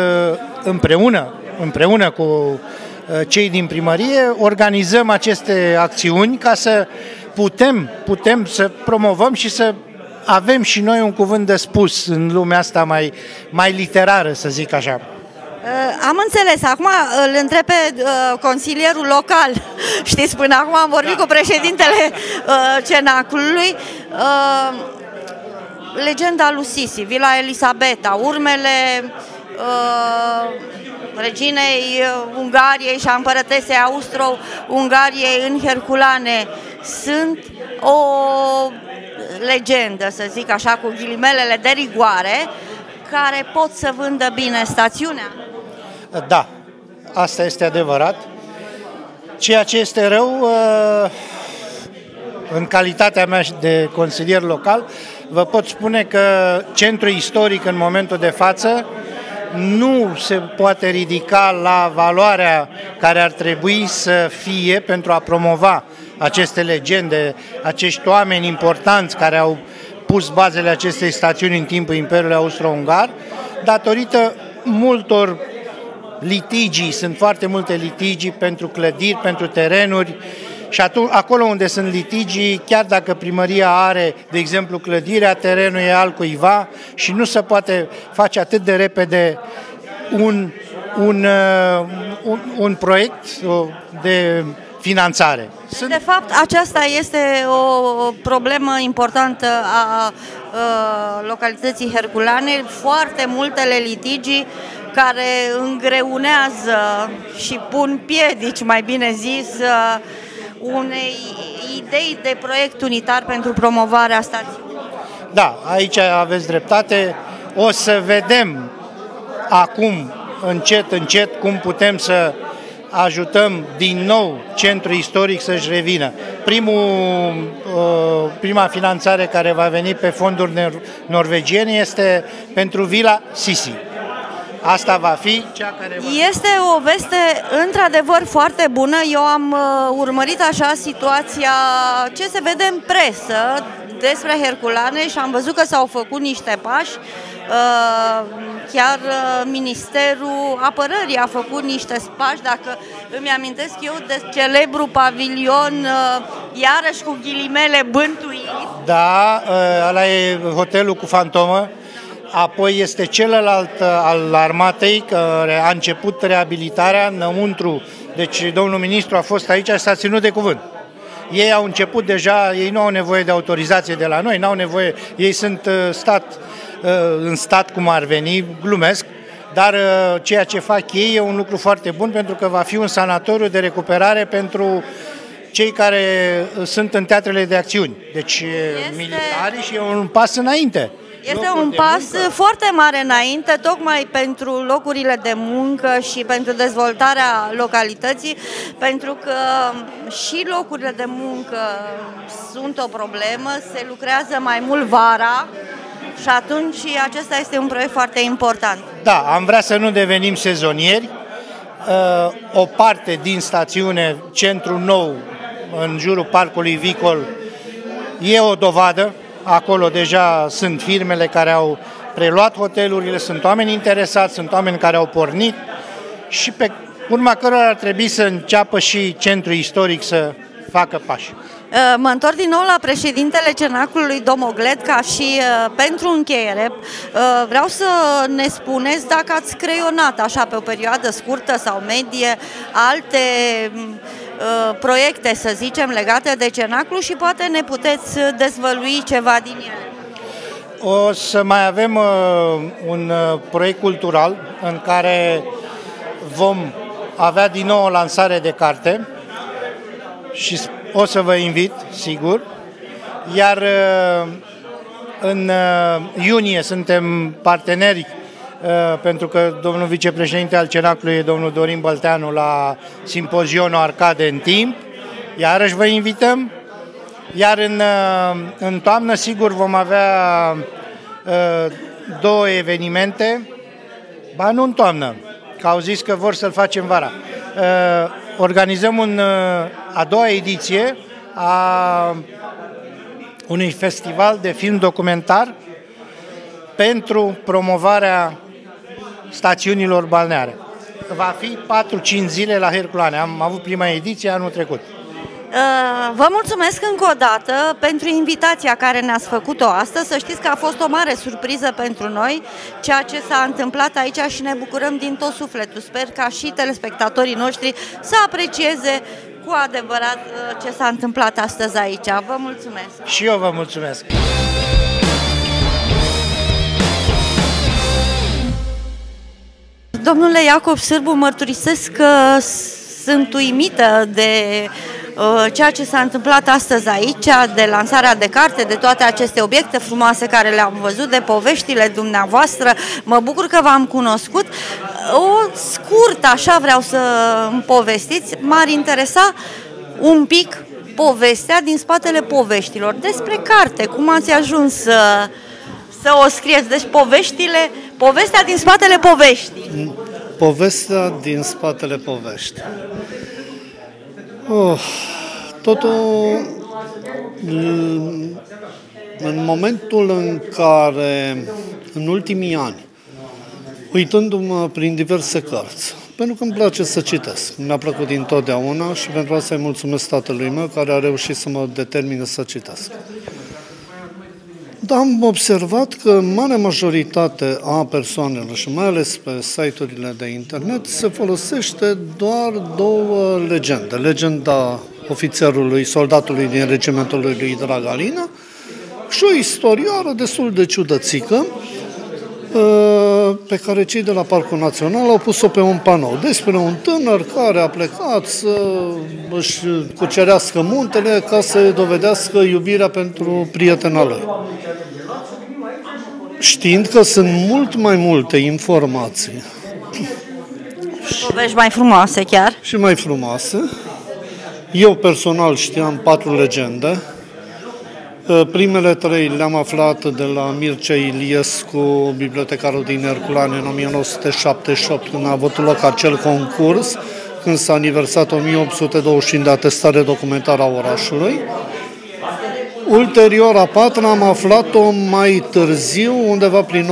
împreună cu cei din primărie, organizăm aceste acțiuni ca să putem să promovăm și să avem și noi un cuvânt de spus în lumea asta mai literară, să zic așa. Am înțeles. Acum îl întreb pe consilierul local. Știți, până acum am vorbit cu președintele Cenaclului. Legenda lui Sisi, Vila Elisabeta, urmele reginei Ungariei și a împărătesei Austro-Ungariei în Herculane sunt o legendă, să zic așa, cu ghilimelele de rigoare, care pot să vândă bine stațiunea? Da, asta este adevărat. Ceea ce este rău, în calitatea mea de consilier local, vă pot spune că centrul istoric în momentul de față nu se poate ridica la valoarea care ar trebui să fie pentru a promova aceste legende, acești oameni importanți care au pus bazele acestei stațiuni în timpul Imperiului Austro-Ungar, datorită multor litigii, sunt foarte multe litigii pentru clădiri, pentru terenuri și acolo unde sunt litigii, chiar dacă primăria are, de exemplu, clădirea, terenul e al cuiva și nu se poate face atât de repede un proiect de finanțare. De fapt, aceasta este o problemă importantă a localității Herculane, foarte multele litigii care îngreunează și pun piedici, mai bine zis, unei idei de proiect unitar pentru promovarea stațiunii. Da, aici aveți dreptate. O să vedem acum, încet, cum putem să ajutăm din nou centrul istoric să-și revină. Prima finanțare care va veni pe fonduri norvegiene este pentru Vila Sisi. Asta va fi cea care va... Este o veste într-adevăr foarte bună. Eu am urmărit așa situația, ce se vede în presă despre Herculane și am văzut că s-au făcut niște pași. Chiar Ministerul Apărării a făcut niște pași, dacă îmi amintesc eu, de celebru pavilion, iarăși cu ghilimele, bântuit. Da, ăla e hotelul cu fantomă. Apoi este celălalt al armatei, care a început reabilitarea înăuntru. Deci domnul ministru a fost aici și s-a ținut de cuvânt. Ei au început deja, ei nu au nevoie de autorizație de la noi, n-au nevoie, ei sunt în stat cum ar veni, glumesc, dar ceea ce fac ei e un lucru foarte bun pentru că va fi un sanatoriu de recuperare pentru cei care sunt în teatrele de acțiuni. Deci militari și e un pas înainte. Este un pas foarte mare înainte, tocmai pentru locurile de muncă și pentru dezvoltarea localității, pentru că și locurile de muncă sunt o problemă, se lucrează mai mult vara și atunci acesta este un proiect foarte important. Da, am vrea să nu devenim sezonieri. O parte din stațiune, centru nou, în jurul parcului Vicol, e o dovadă. Acolo deja sunt firmele care au preluat hotelurile, sunt oameni interesați, sunt oameni care au pornit și pe urma cărora ar trebui să înceapă și centrul istoric să facă pași. Mă întorc din nou la președintele Cenaclului Domogledca și pentru încheiere vreau să ne spuneți dacă ați creionat așa pe o perioadă scurtă sau medie alte proiecte, să zicem, legate de Cenaclu și poate ne puteți dezvălui ceva din ele. O să mai avem un proiect cultural în care vom avea din nou o lansare de carte și o să vă invit, sigur, iar în iunie suntem parteneri pentru că domnul vicepreședinte al Cenaclului e domnul Dorin Bălteanu la simpozionul Arcade în timp, iarăși vă invităm, iar în toamnă sigur vom avea două evenimente, ba nu în toamnă, că au zis că vor să-l facem vara. Organizăm a doua ediție a unui festival de film documentar pentru promovarea stațiunilor balneare. Va fi 4-5 zile la Herculane. Am avut prima ediție anul trecut. Vă mulțumesc încă o dată pentru invitația care ne-ați făcut-o astăzi. Să știți că a fost o mare surpriză pentru noi ceea ce s-a întâmplat aici și ne bucurăm din tot sufletul. Sper ca și telespectatorii noștri să aprecieze cu adevărat ce s-a întâmplat astăzi aici. Vă mulțumesc! Și eu vă mulțumesc! Domnule Iacob Sârbu, mărturisesc că sunt uimită de ceea ce s-a întâmplat astăzi aici, de lansarea de carte, de toate aceste obiecte frumoase care le-am văzut, de poveștile dumneavoastră. Mă bucur că v-am cunoscut. O scurt, așa vreau să îmi povestiți. M-ar interesa un pic povestea din spatele poveștilor. Despre carte, cum ați ajuns să o scrieți? Deci povestea din spatele poveștii. Povestea din spatele poveștii. Totul în momentul în care, în ultimii ani, uitându-mă prin diverse cărți, Pentru că îmi place să citesc. Mi-a plăcut dintotdeauna și pentru asta îi mulțumesc tatălui meu care a reușit să mă determine să citesc. Dar am observat că marea majoritate a persoanelor și mai ales pe site-urile de internet se folosește doar două legende. Legenda ofițerului, soldatului din regimentul lui Dragalina și o istorioară destul de ciudățică pe care cei de la Parcul Național au pus-o pe un panou despre un tânăr care a plecat să își cucerească muntele ca să dovedească iubirea pentru prietena lui. Știind că sunt mult mai multe informații. Povești mai frumoase chiar. Și mai frumoase. Eu personal știam 4 legende. Primele 3 le-am aflat de la Mircea Iliescu, bibliotecarul din Herculane, în 1978, când a avut loc acel concurs, când s-a aniversat 1825 de atestare documentară a orașului. Ulterior, a 4-a am aflat-o mai târziu, undeva prin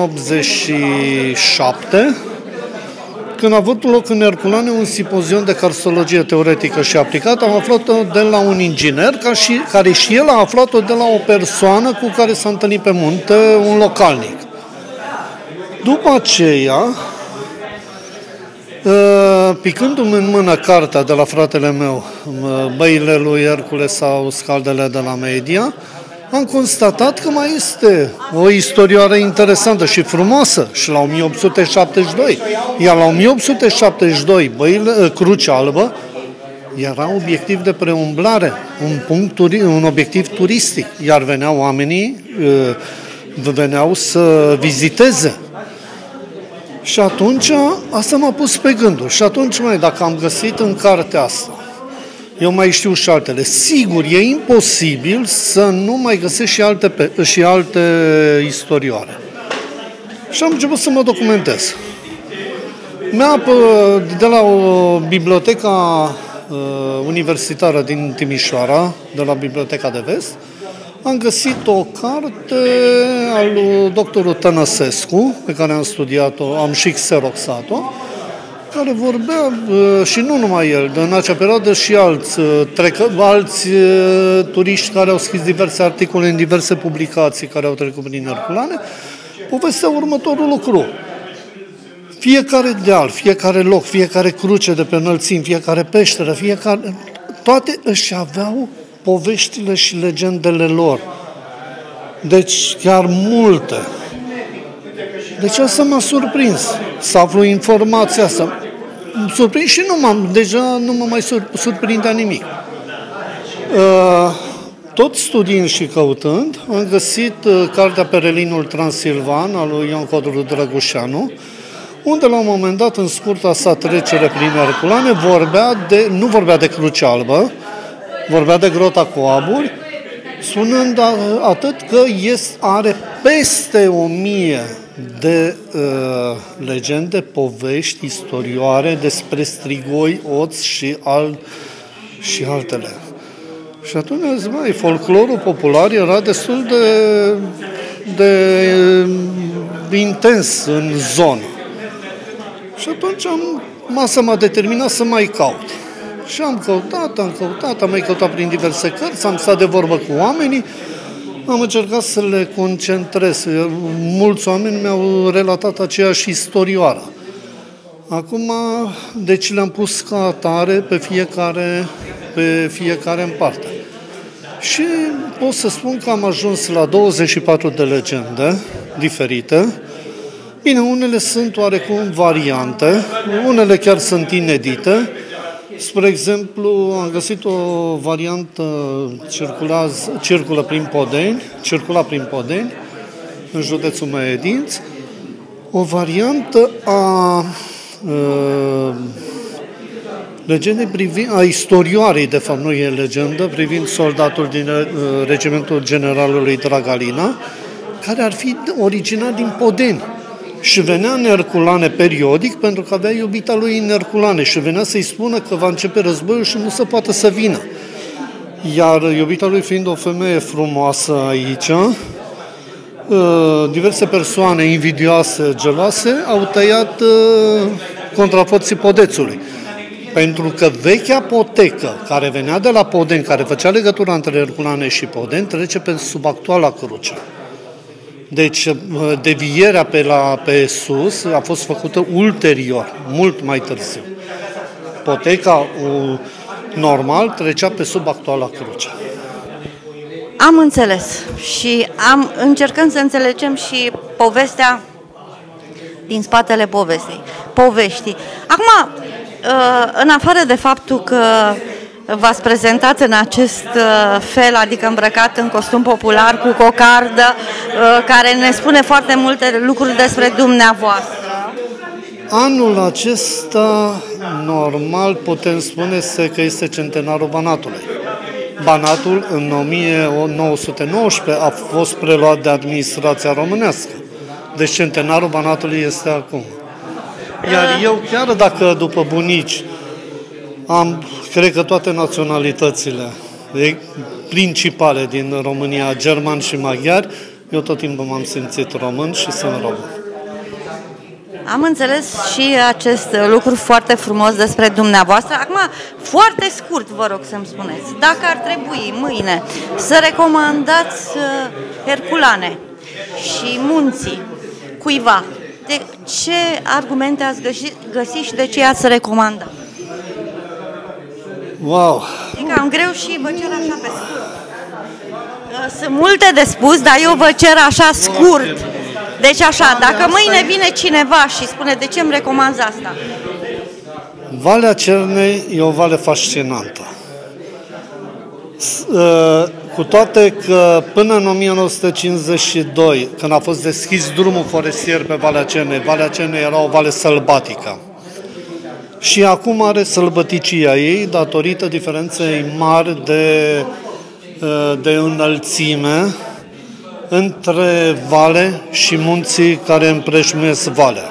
87, când a avut loc în Herculane un simpozion de cartologie teoretică și aplicată. Am aflat-o de la un inginer, care și el a aflat-o de la o persoană cu care s-a întâlnit pe munte, un localnic. După aceea, picându-mi în mână cartea de la fratele meu, Băile lui Hercule sau Scaldele de la Media, am constatat că mai este o istorioară interesantă și frumoasă și la 1872. Iar la 1872, Crucea Albă era obiectiv de preumblare, un obiectiv turistic, iar veneau oamenii, veneau să viziteze. Și atunci asta m-a pus pe gânduri. Și atunci, dacă am găsit în cartea asta, eu mai știu și altele. Sigur, e imposibil să nu mai găsesc și alte istorioare. Și am început să mă documentez. De la o biblioteca universitară din Timișoara, de la Biblioteca de Vest, am găsit o carte al lui doctorul Tănăsescu, pe care am studiat-o, am și xeroxat-o, care vorbea, și nu numai el, în acea perioadă și alți turiști care au scris diverse articole în diverse publicații care au trecut prin Herculane, povestea următorul lucru. Fiecare deal, fiecare loc, fiecare cruce de pe înălțimi, fiecare peșteră, toate își aveau poveștile și legendele lor. Deci chiar multe. Deci asta m-a surprins, să aflu informația asta. Surprins și deja nu mă mai surprindea nimic. Tot studiind și căutând, am găsit cartea Perelinul Transilvan al lui Ion Codru Drăgușanu, unde la un moment dat, în scurta sa trecere prin Herculane, nu vorbea de Crucea Albă, vorbea de Grota cu Aburi, spunând atât că are peste 1000 de legende, povești, istorioare despre strigoi, oți și altele. Și atunci, folclorul popular era destul de intens în zonă. Și atunci masa m-a determinat să mai caut. Și am căutat, am mai căutat prin diverse cărți, am stat de vorbă cu oamenii, am încercat să le concentrez. Mulți oameni mi-au relatat aceeași istorioară. Acum, deci le-am pus ca atare pe fiecare în parte. Și pot să spun că am ajuns la 24 de legende diferite. Bine, unele sunt oarecum variante, unele chiar sunt inedite. Spre exemplu, am găsit o variantă circula prin Podeni, în județul Mehedinți, o variantă a legendei a istorioarei, de fapt nu e legendă, privind soldatul din regimentul generalului Dragalina, care ar fi originar din Podeni. Și venea în Herculane periodic, pentru că avea iubita lui în Herculane și venea să-i spună că va începe războiul și nu se poate să vină. Iar iubita lui fiind o femeie frumoasă aici, diverse persoane invidioase, geloase, au tăiat contraforții Podețului. Pentru că vechea potecă care venea de la Podeni, care făcea legătura între Herculane și Podeni, trece sub actuala cruce. Deci devierea pe sus a fost făcută ulterior, mult mai târziu. Poteca normal trecea pe sub actuala cruce. Am înțeles și încercăm să înțelegem și povestea din spatele poveștii. Acum, în afară de faptul că v-ați prezentat în acest fel, adică îmbrăcat în costum popular, cu cocardă, care ne spune foarte multe lucruri despre dumneavoastră. Anul acesta, normal, putem spune că este centenarul Banatului. Banatul, în 1919, a fost preluat de administrația românească. Deci centenarul Banatului este acum. Iar eu, chiar dacă după bunici am, cred că toate naționalitățile principale din România, germani și maghiari, eu tot timpul m-am simțit român și sunt român. Am înțeles și acest lucru foarte frumos despre dumneavoastră. Acum, foarte scurt, vă rog să-mi spuneți, dacă ar trebui mâine să recomandați Herculane și Munții cuiva, de ce argumente ați găsit și de ce ați recomandat? Wow! Adică am greu și vă cer așa pe scurt. Sunt multe de spus, dar eu vă cer așa scurt. Deci așa, dacă mâine vine cineva și spune de ce îmi recomanzi asta? Valea Cernei e o vale fascinantă. Cu toate că până în 1952, când a fost deschis drumul forestier pe Valea Cernei era o vale sălbatică. Și acum are sălbăticia ei datorită diferenței mari de înălțime între vale și munții care împrejmuiesc valea.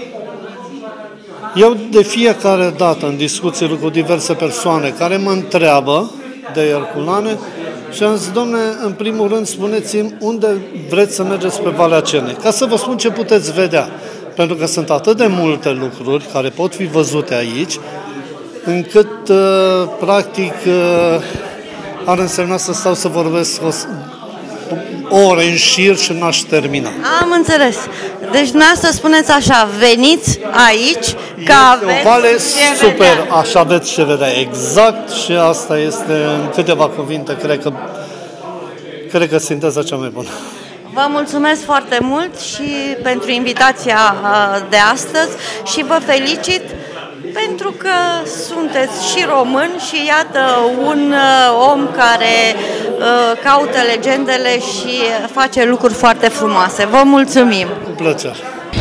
Eu de fiecare dată în discuțiile cu diverse persoane care mă întreabă de Herculane și am zis, domne, în primul rând spuneți-mi unde vreți să mergeți pe Valea Cernei, ca să vă spun ce puteți vedea. Pentru că sunt atât de multe lucruri care pot fi văzute aici, încât practic ar însemna să stau să vorbesc o ore în șir și n-aș termina. Am înțeles. Deci dumneavoastră spuneți așa, veniți aici că aveți o vale ce super, vedea. așa aveți ce vedea, exact, și asta este în câteva cuvinte, cred că sinteza cea mai bună. Vă mulțumesc foarte mult și pentru invitația de astăzi și vă felicit pentru că sunteți și român și iată un om care caută legendele și face lucruri foarte frumoase. Vă mulțumim! Cu plăcere!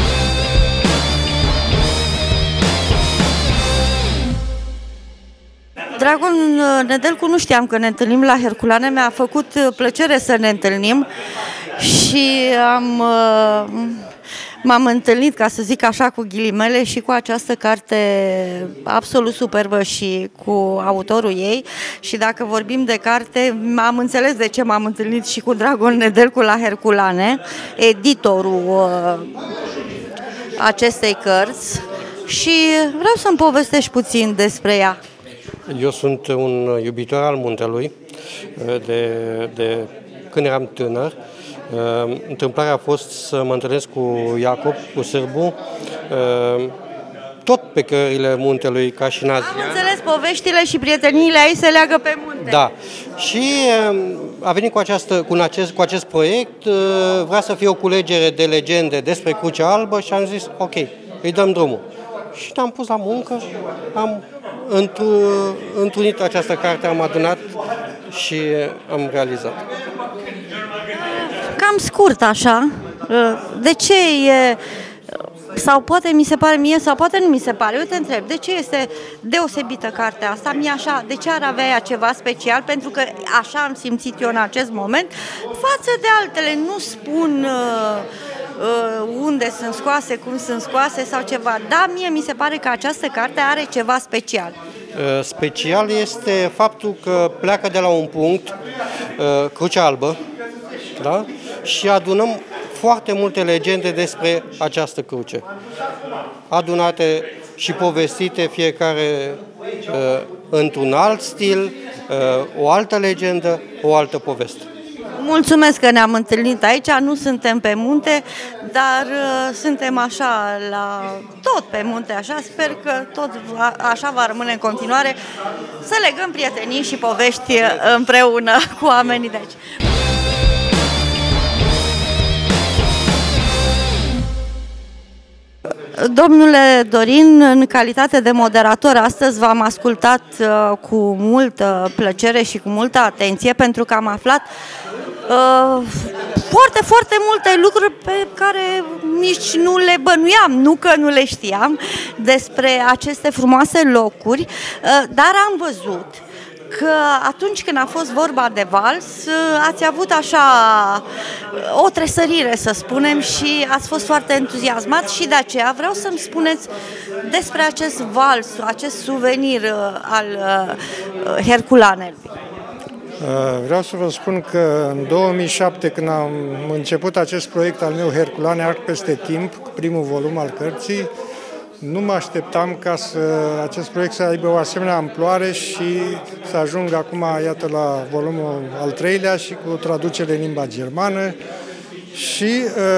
Dragon Nedelcu, nu știam că ne întâlnim la Herculane, mi-a făcut plăcere să ne întâlnim și m-am întâlnit, ca să zic așa, cu ghilimele și cu această carte absolut superbă și cu autorul ei. Și dacă vorbim de carte, am înțeles de ce m-am întâlnit și cu Dragon Nedelcu la Herculane, editorul acestei cărți, și vreau să-mi povestești puțin despre ea. Eu sunt un iubitor al muntelui de când eram tânăr. Întâmplarea a fost să mă întâlnesc cu Iacob, cu sârbu, tot pe cărările muntelui, ca și Nazian. Am înțeles, poveștile și prieteniile aici se leagă pe munte. Da. Și a venit cu acest proiect, vrea să fie o culegere de legende despre Crucea Albă și am zis, ok, îi dăm drumul. Și ne-am pus la muncă, am întrunit această carte, am adunat și am realizat. Cam scurt așa, de ce e, sau poate mi se pare mie, sau poate nu mi se pare, eu te întreb, de ce este deosebită cartea asta, mie așa, de ce ar avea ea ceva special, pentru că așa am simțit eu în acest moment, față de altele, nu spun unde sunt scoase, cum sunt scoase sau ceva, dar mie mi se pare că această carte are ceva special. Special este faptul că pleacă de la un punct, Crucea Albă, da? Și adunăm foarte multe legende despre această cruce, adunate și povestite fiecare într-un alt stil, o altă legendă, o altă poveste. Mulțumesc că ne-am întâlnit aici, nu suntem pe munte, dar suntem așa, tot pe munte, așa, sper că tot așa va rămâne în continuare, să legăm prietenii și povești împreună cu oamenii de aici. Domnule Dorin, în calitate de moderator, astăzi v-am ascultat cu multă plăcere și cu multă atenție, pentru că am aflat foarte multe lucruri pe care nici nu le bănuiam, nu că nu le știam, despre aceste frumoase locuri, dar am văzut că atunci când a fost vorba de vals, ați avut așa o tresărire, să spunem, și ați fost foarte entuziasmat și de aceea vreau să-mi spuneți despre acest vals, acest suvenir al Herculanelui. Vreau să vă spun că în 2007, când am început acest proiect al meu, Herculane, Arc peste timp, primul volum al cărții, nu mă așteptam ca acest proiect să aibă o asemenea amploare și să ajung acum, iată, la volumul al treilea și cu traducere în limba germană. Și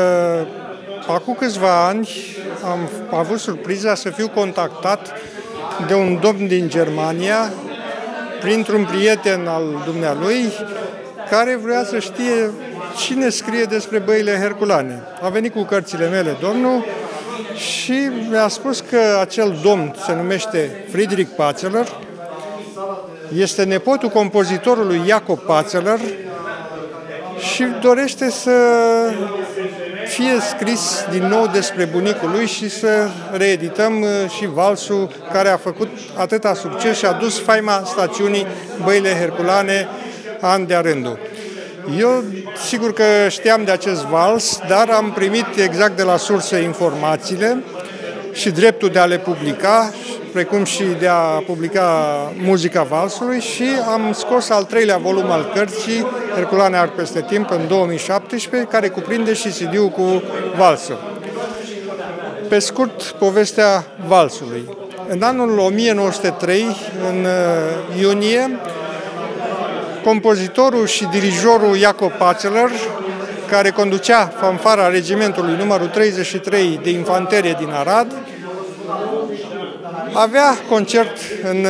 acum câțiva ani am avut surpriza să fiu contactat de un domn din Germania, printr-un prieten al dumnealui, care vrea să știe cine scrie despre băile herculane. A venit cu cărțile mele domnul și mi-a spus că acel domn se numește Friedrich Patzeler, este nepotul compozitorului Jacob Patzeler și dorește să fie scris din nou despre bunicul lui și să reedităm și valsul care a făcut atâta succes și a dus faima stațiunii Băile Herculane an de-a rândul. Eu sigur că știam de acest vals, dar am primit exact de la sursă informațiile și dreptul de a le publica, precum și de a publica muzica valsului, și am scos al treilea volum al cărții, Herculane Arc peste timp, în 2017, care cuprinde și CD-ul cu valsul. Pe scurt, povestea valsului. În anul 1903, în iunie, compozitorul și dirijorul Jacob Patzeler, care conducea fanfara regimentului numărul 33 de infanterie din Arad, avea concert în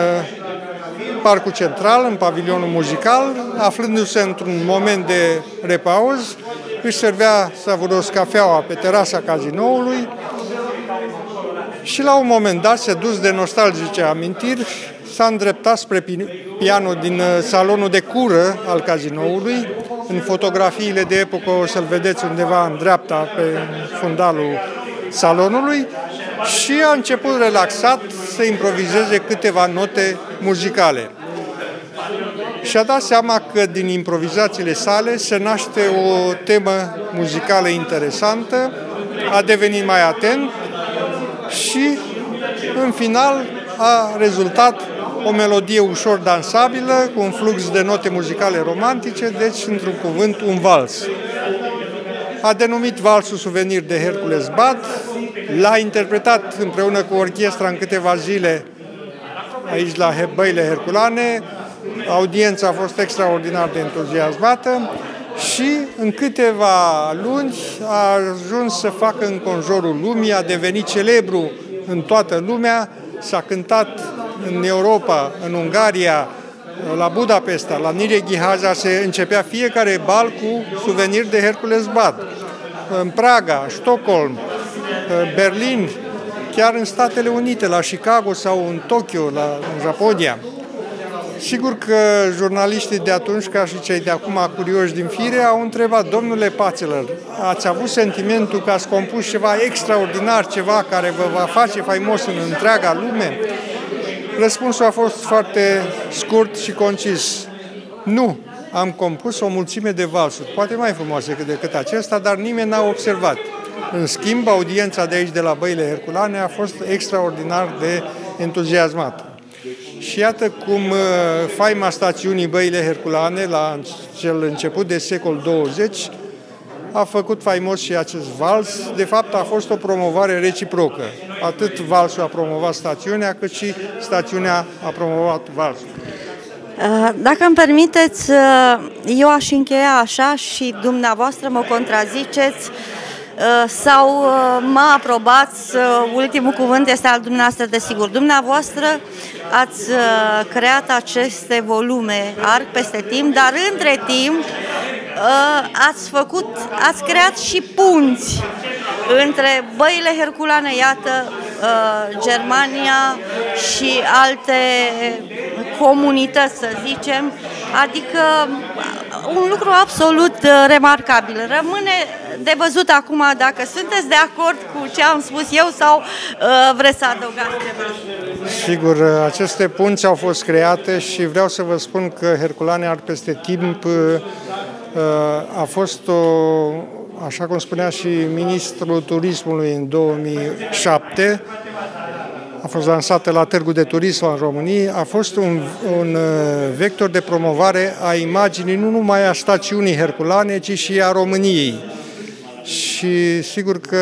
Parcul Central, în pavilionul muzical, aflându-se într-un moment de repauz, își servea savuros cafeaua pe terasa cazinoului și la un moment dat, sedus de nostalgice amintiri, s-a îndreptat spre pianul din salonul de cură al cazinoului. În fotografiile de epocă o să-l vedeți undeva în dreapta, pe fundalul salonului, și a început relaxat să improvizeze câteva note muzicale. Și-a dat seama că din improvizațiile sale se naște o temă muzicală interesantă, a devenit mai atent și, în final, a rezultat o melodie ușor dansabilă, cu un flux de note muzicale romantice, deci, într-un cuvânt, un vals. A denumit valsul Suvenir de Hercules Bad, l-a interpretat împreună cu orchestra în câteva zile aici la Băile Herculane, audiența a fost extraordinar de entuziasmată și în câteva luni a ajuns să facă înconjurul lumii, a devenit celebru în toată lumea, s-a cântat în Europa, în Ungaria, la Budapesta, la Nyíregyháza se începea fiecare bal cu Suvenir de Hercules Bad. În Praga, Stockholm, Berlin, chiar în Statele Unite, la Chicago sau în Tokyo, în Japonia. Sigur că jurnaliștii de atunci, ca și cei de acum curioși din fire, au întrebat: domnule Patzeler, ați avut sentimentul că ați compus ceva extraordinar, ceva care vă va face faimos în întreaga lume? Răspunsul a fost foarte scurt și concis. Nu, am compus o mulțime de valsuri, poate mai frumoase decât acesta, dar nimeni n-a observat. În schimb, audiența de aici, de la Băile Herculane, a fost extraordinar de entuziasmată. Și iată cum faima stațiunii Băile Herculane, la cel început de secol 20, a făcut faimos și acest vals. De fapt, a fost o promovare reciprocă. atât valsul a promovat stațiunea, cât și stațiunea a promovat valsul. Dacă îmi permiteți, eu aș încheia așa și dumneavoastră mă contraziceți sau mă aprobați, ultimul cuvânt este al dumneavoastră, desigur. Dumneavoastră ați creat aceste volume Arc peste timp, dar între timp ați creat și punți între băile herculane, iată, Germania și alte comunități, să zicem, adică un lucru absolut remarcabil. Rămâne de văzut acum dacă sunteți de acord cu ce am spus eu sau vreți să adăugați ceva. Sigur, aceste punți au fost create și vreau să vă spun că Herculane Arc peste timp a fost așa cum spunea și ministrul turismului în 2007, a fost lansată la Târgul de Turism al României, a fost un vector de promovare a imaginii nu numai a stațiunii herculane, ci și a României. Și sigur că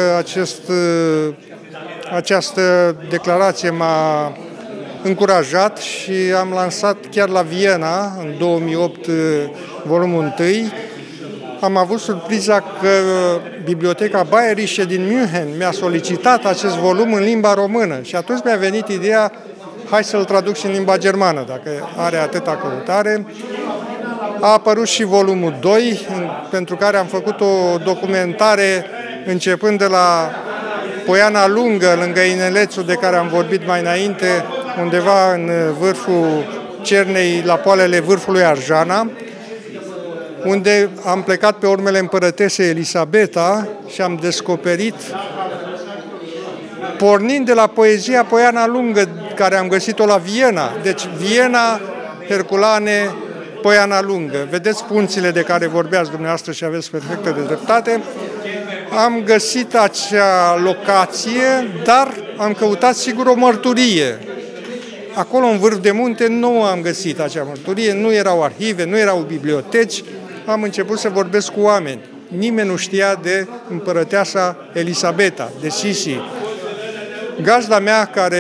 această declarație m-a încurajat și am lansat chiar la Viena, în 2008, volumul 1. Am avut surpriza că Biblioteca Bayerische din München mi-a solicitat acest volum în limba română și atunci mi-a venit ideea, hai să-l traduc și în limba germană, dacă are atâta căutare. A apărut și volumul 2, pentru care am făcut o documentare începând de la Poiana Lungă, lângă Inelețul de care am vorbit mai înainte, undeva în vârful Cernei, la poalele vârfului Arjana, unde am plecat pe urmele împărătesei Elisabeta și am descoperit, pornind de la poezia Poiana Lungă, care am găsit-o la Viena. Deci Viena, Herculane, Poiana Lungă. Vedeți punțile de care vorbeați dumneavoastră și aveți perfectă de dreptate. Am găsit acea locație, dar am căutat sigur o mărturie. Acolo, în vârf de munte, nu am găsit acea mărturie, nu erau arhive, nu erau biblioteci. Am început să vorbesc cu oameni. Nimeni nu știa de împărăteasa Elisabeta, de Sisi. Gazda mea care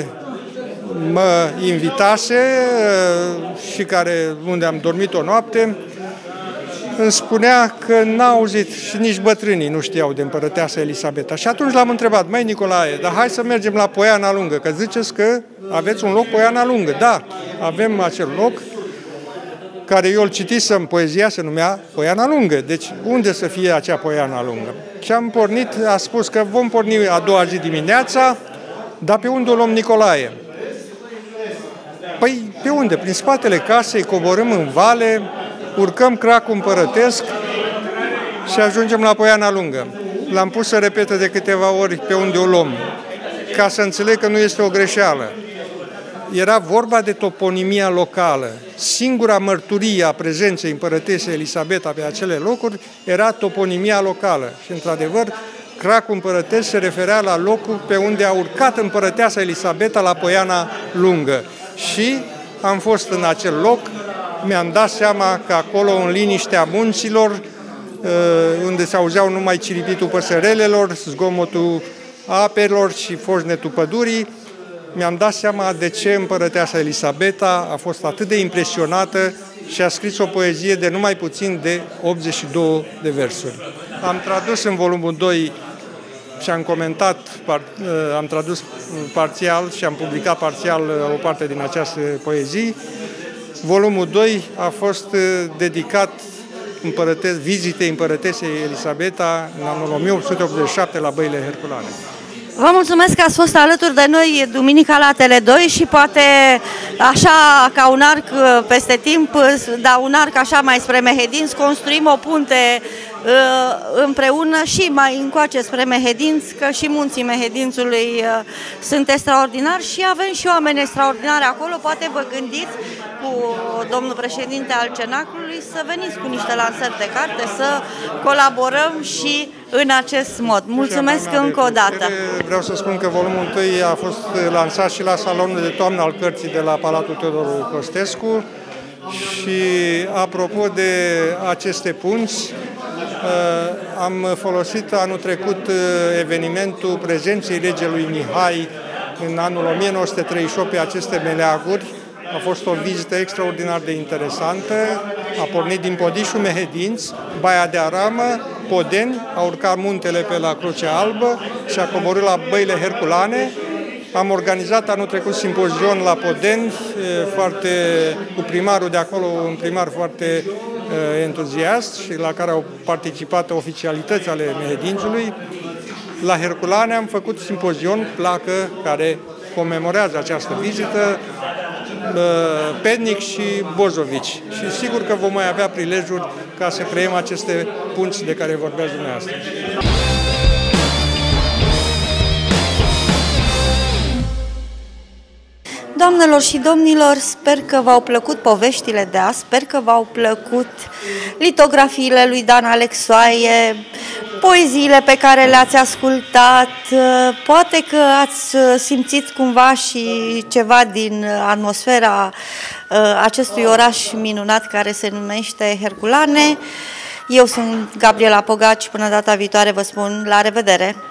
mă invitase și unde am dormit o noapte, îmi spunea că n-a auzit și nici bătrânii nu știau de împărăteasa Elisabeta. Și atunci l-am întrebat, măi Nicolae, dar hai să mergem la Poiana Lungă, că ziceți că aveți un loc Poiana Lungă. Da, avem acel loc care eu îl citisem, poezia se numea Poiana Lungă. Deci unde să fie acea Poiana Lungă? Și am pornit, a spus că vom porni a doua zi dimineața, dar pe unde o luăm Nicolae? Păi pe unde? Prin spatele casei, coborâm în vale, urcăm cracul împărătesc și ajungem la Poiana Lungă. L-am pus să repete de câteva ori pe unde o luăm, ca să înțeleg că nu este o greșeală. Era vorba de toponimia locală. Singura mărturie a prezenței împărătesei Elisabeta pe acele locuri era toponimia locală. Și, într-adevăr, cracul împărătesc se referea la locul pe unde a urcat împărăteasa Elisabeta la Poiana Lungă. Și am fost în acel loc, mi-am dat seama că acolo, în liniștea munților, unde se auzeau numai ciripitul păsărelelor, zgomotul apelor și foșnetul pădurii, mi-am dat seama de ce împărăteasa Elisabeta a fost atât de impresionată și a scris o poezie de numai puțin de 82 de versuri. Am tradus în volumul 2 și am comentat, am tradus parțial și am publicat parțial o parte din această poezie. Volumul 2 a fost dedicat vizitei împărătesei Elisabeta în anul 1887 la Băile Herculane. Vă mulțumesc că ați fost alături de noi duminica la Tele2 și poate așa ca un arc peste timp, dar un arc așa mai spre Mehedinți, construim o punte împreună și mai încoace spre Mehedinți, că și munții Mehedințului sunt extraordinari și avem și oameni extraordinari acolo. Poate vă gândiți cu domnul președinte al Cenaclului să veniți cu niște lansări de carte, să colaborăm și în acest mod. Mulțumesc încă o dată. Vreau să spun că volumul 1 a fost lansat și la salonul de toamnă al cărții de la Palatul Teodor Costescu și apropo de aceste punți, Am folosit anul trecut evenimentul prezenței regelui Mihai în anul 1938 pe aceste meleaguri. A fost o vizită extraordinar de interesantă. A pornit din Podișul Mehedinți, Baia de Aramă, Podeni, a urcat muntele pe la Crucea Albă și a coborât la Băile Herculane. Am organizat anul trecut simpozion la Podeni, cu primarul de acolo, un primar foarte entuziast și la care au participat oficialități ale Mehedințului. La Herculane am făcut simpozion, placă care comemorează această vizită, Pednic și Bozovici. Și sigur că vom mai avea prilejuri ca să creăm aceste punți de care vorbeați dumneavoastră. Doamnelor și domnilor, sper că v-au plăcut poveștile de azi, sper că v-au plăcut litografiile lui Dan Alexoaie, poeziile pe care le-ați ascultat, poate că ați simțit cumva și ceva din atmosfera acestui oraș minunat care se numește Herculane. Eu sunt Gabriela Pogaci, până data viitoare vă spun la revedere!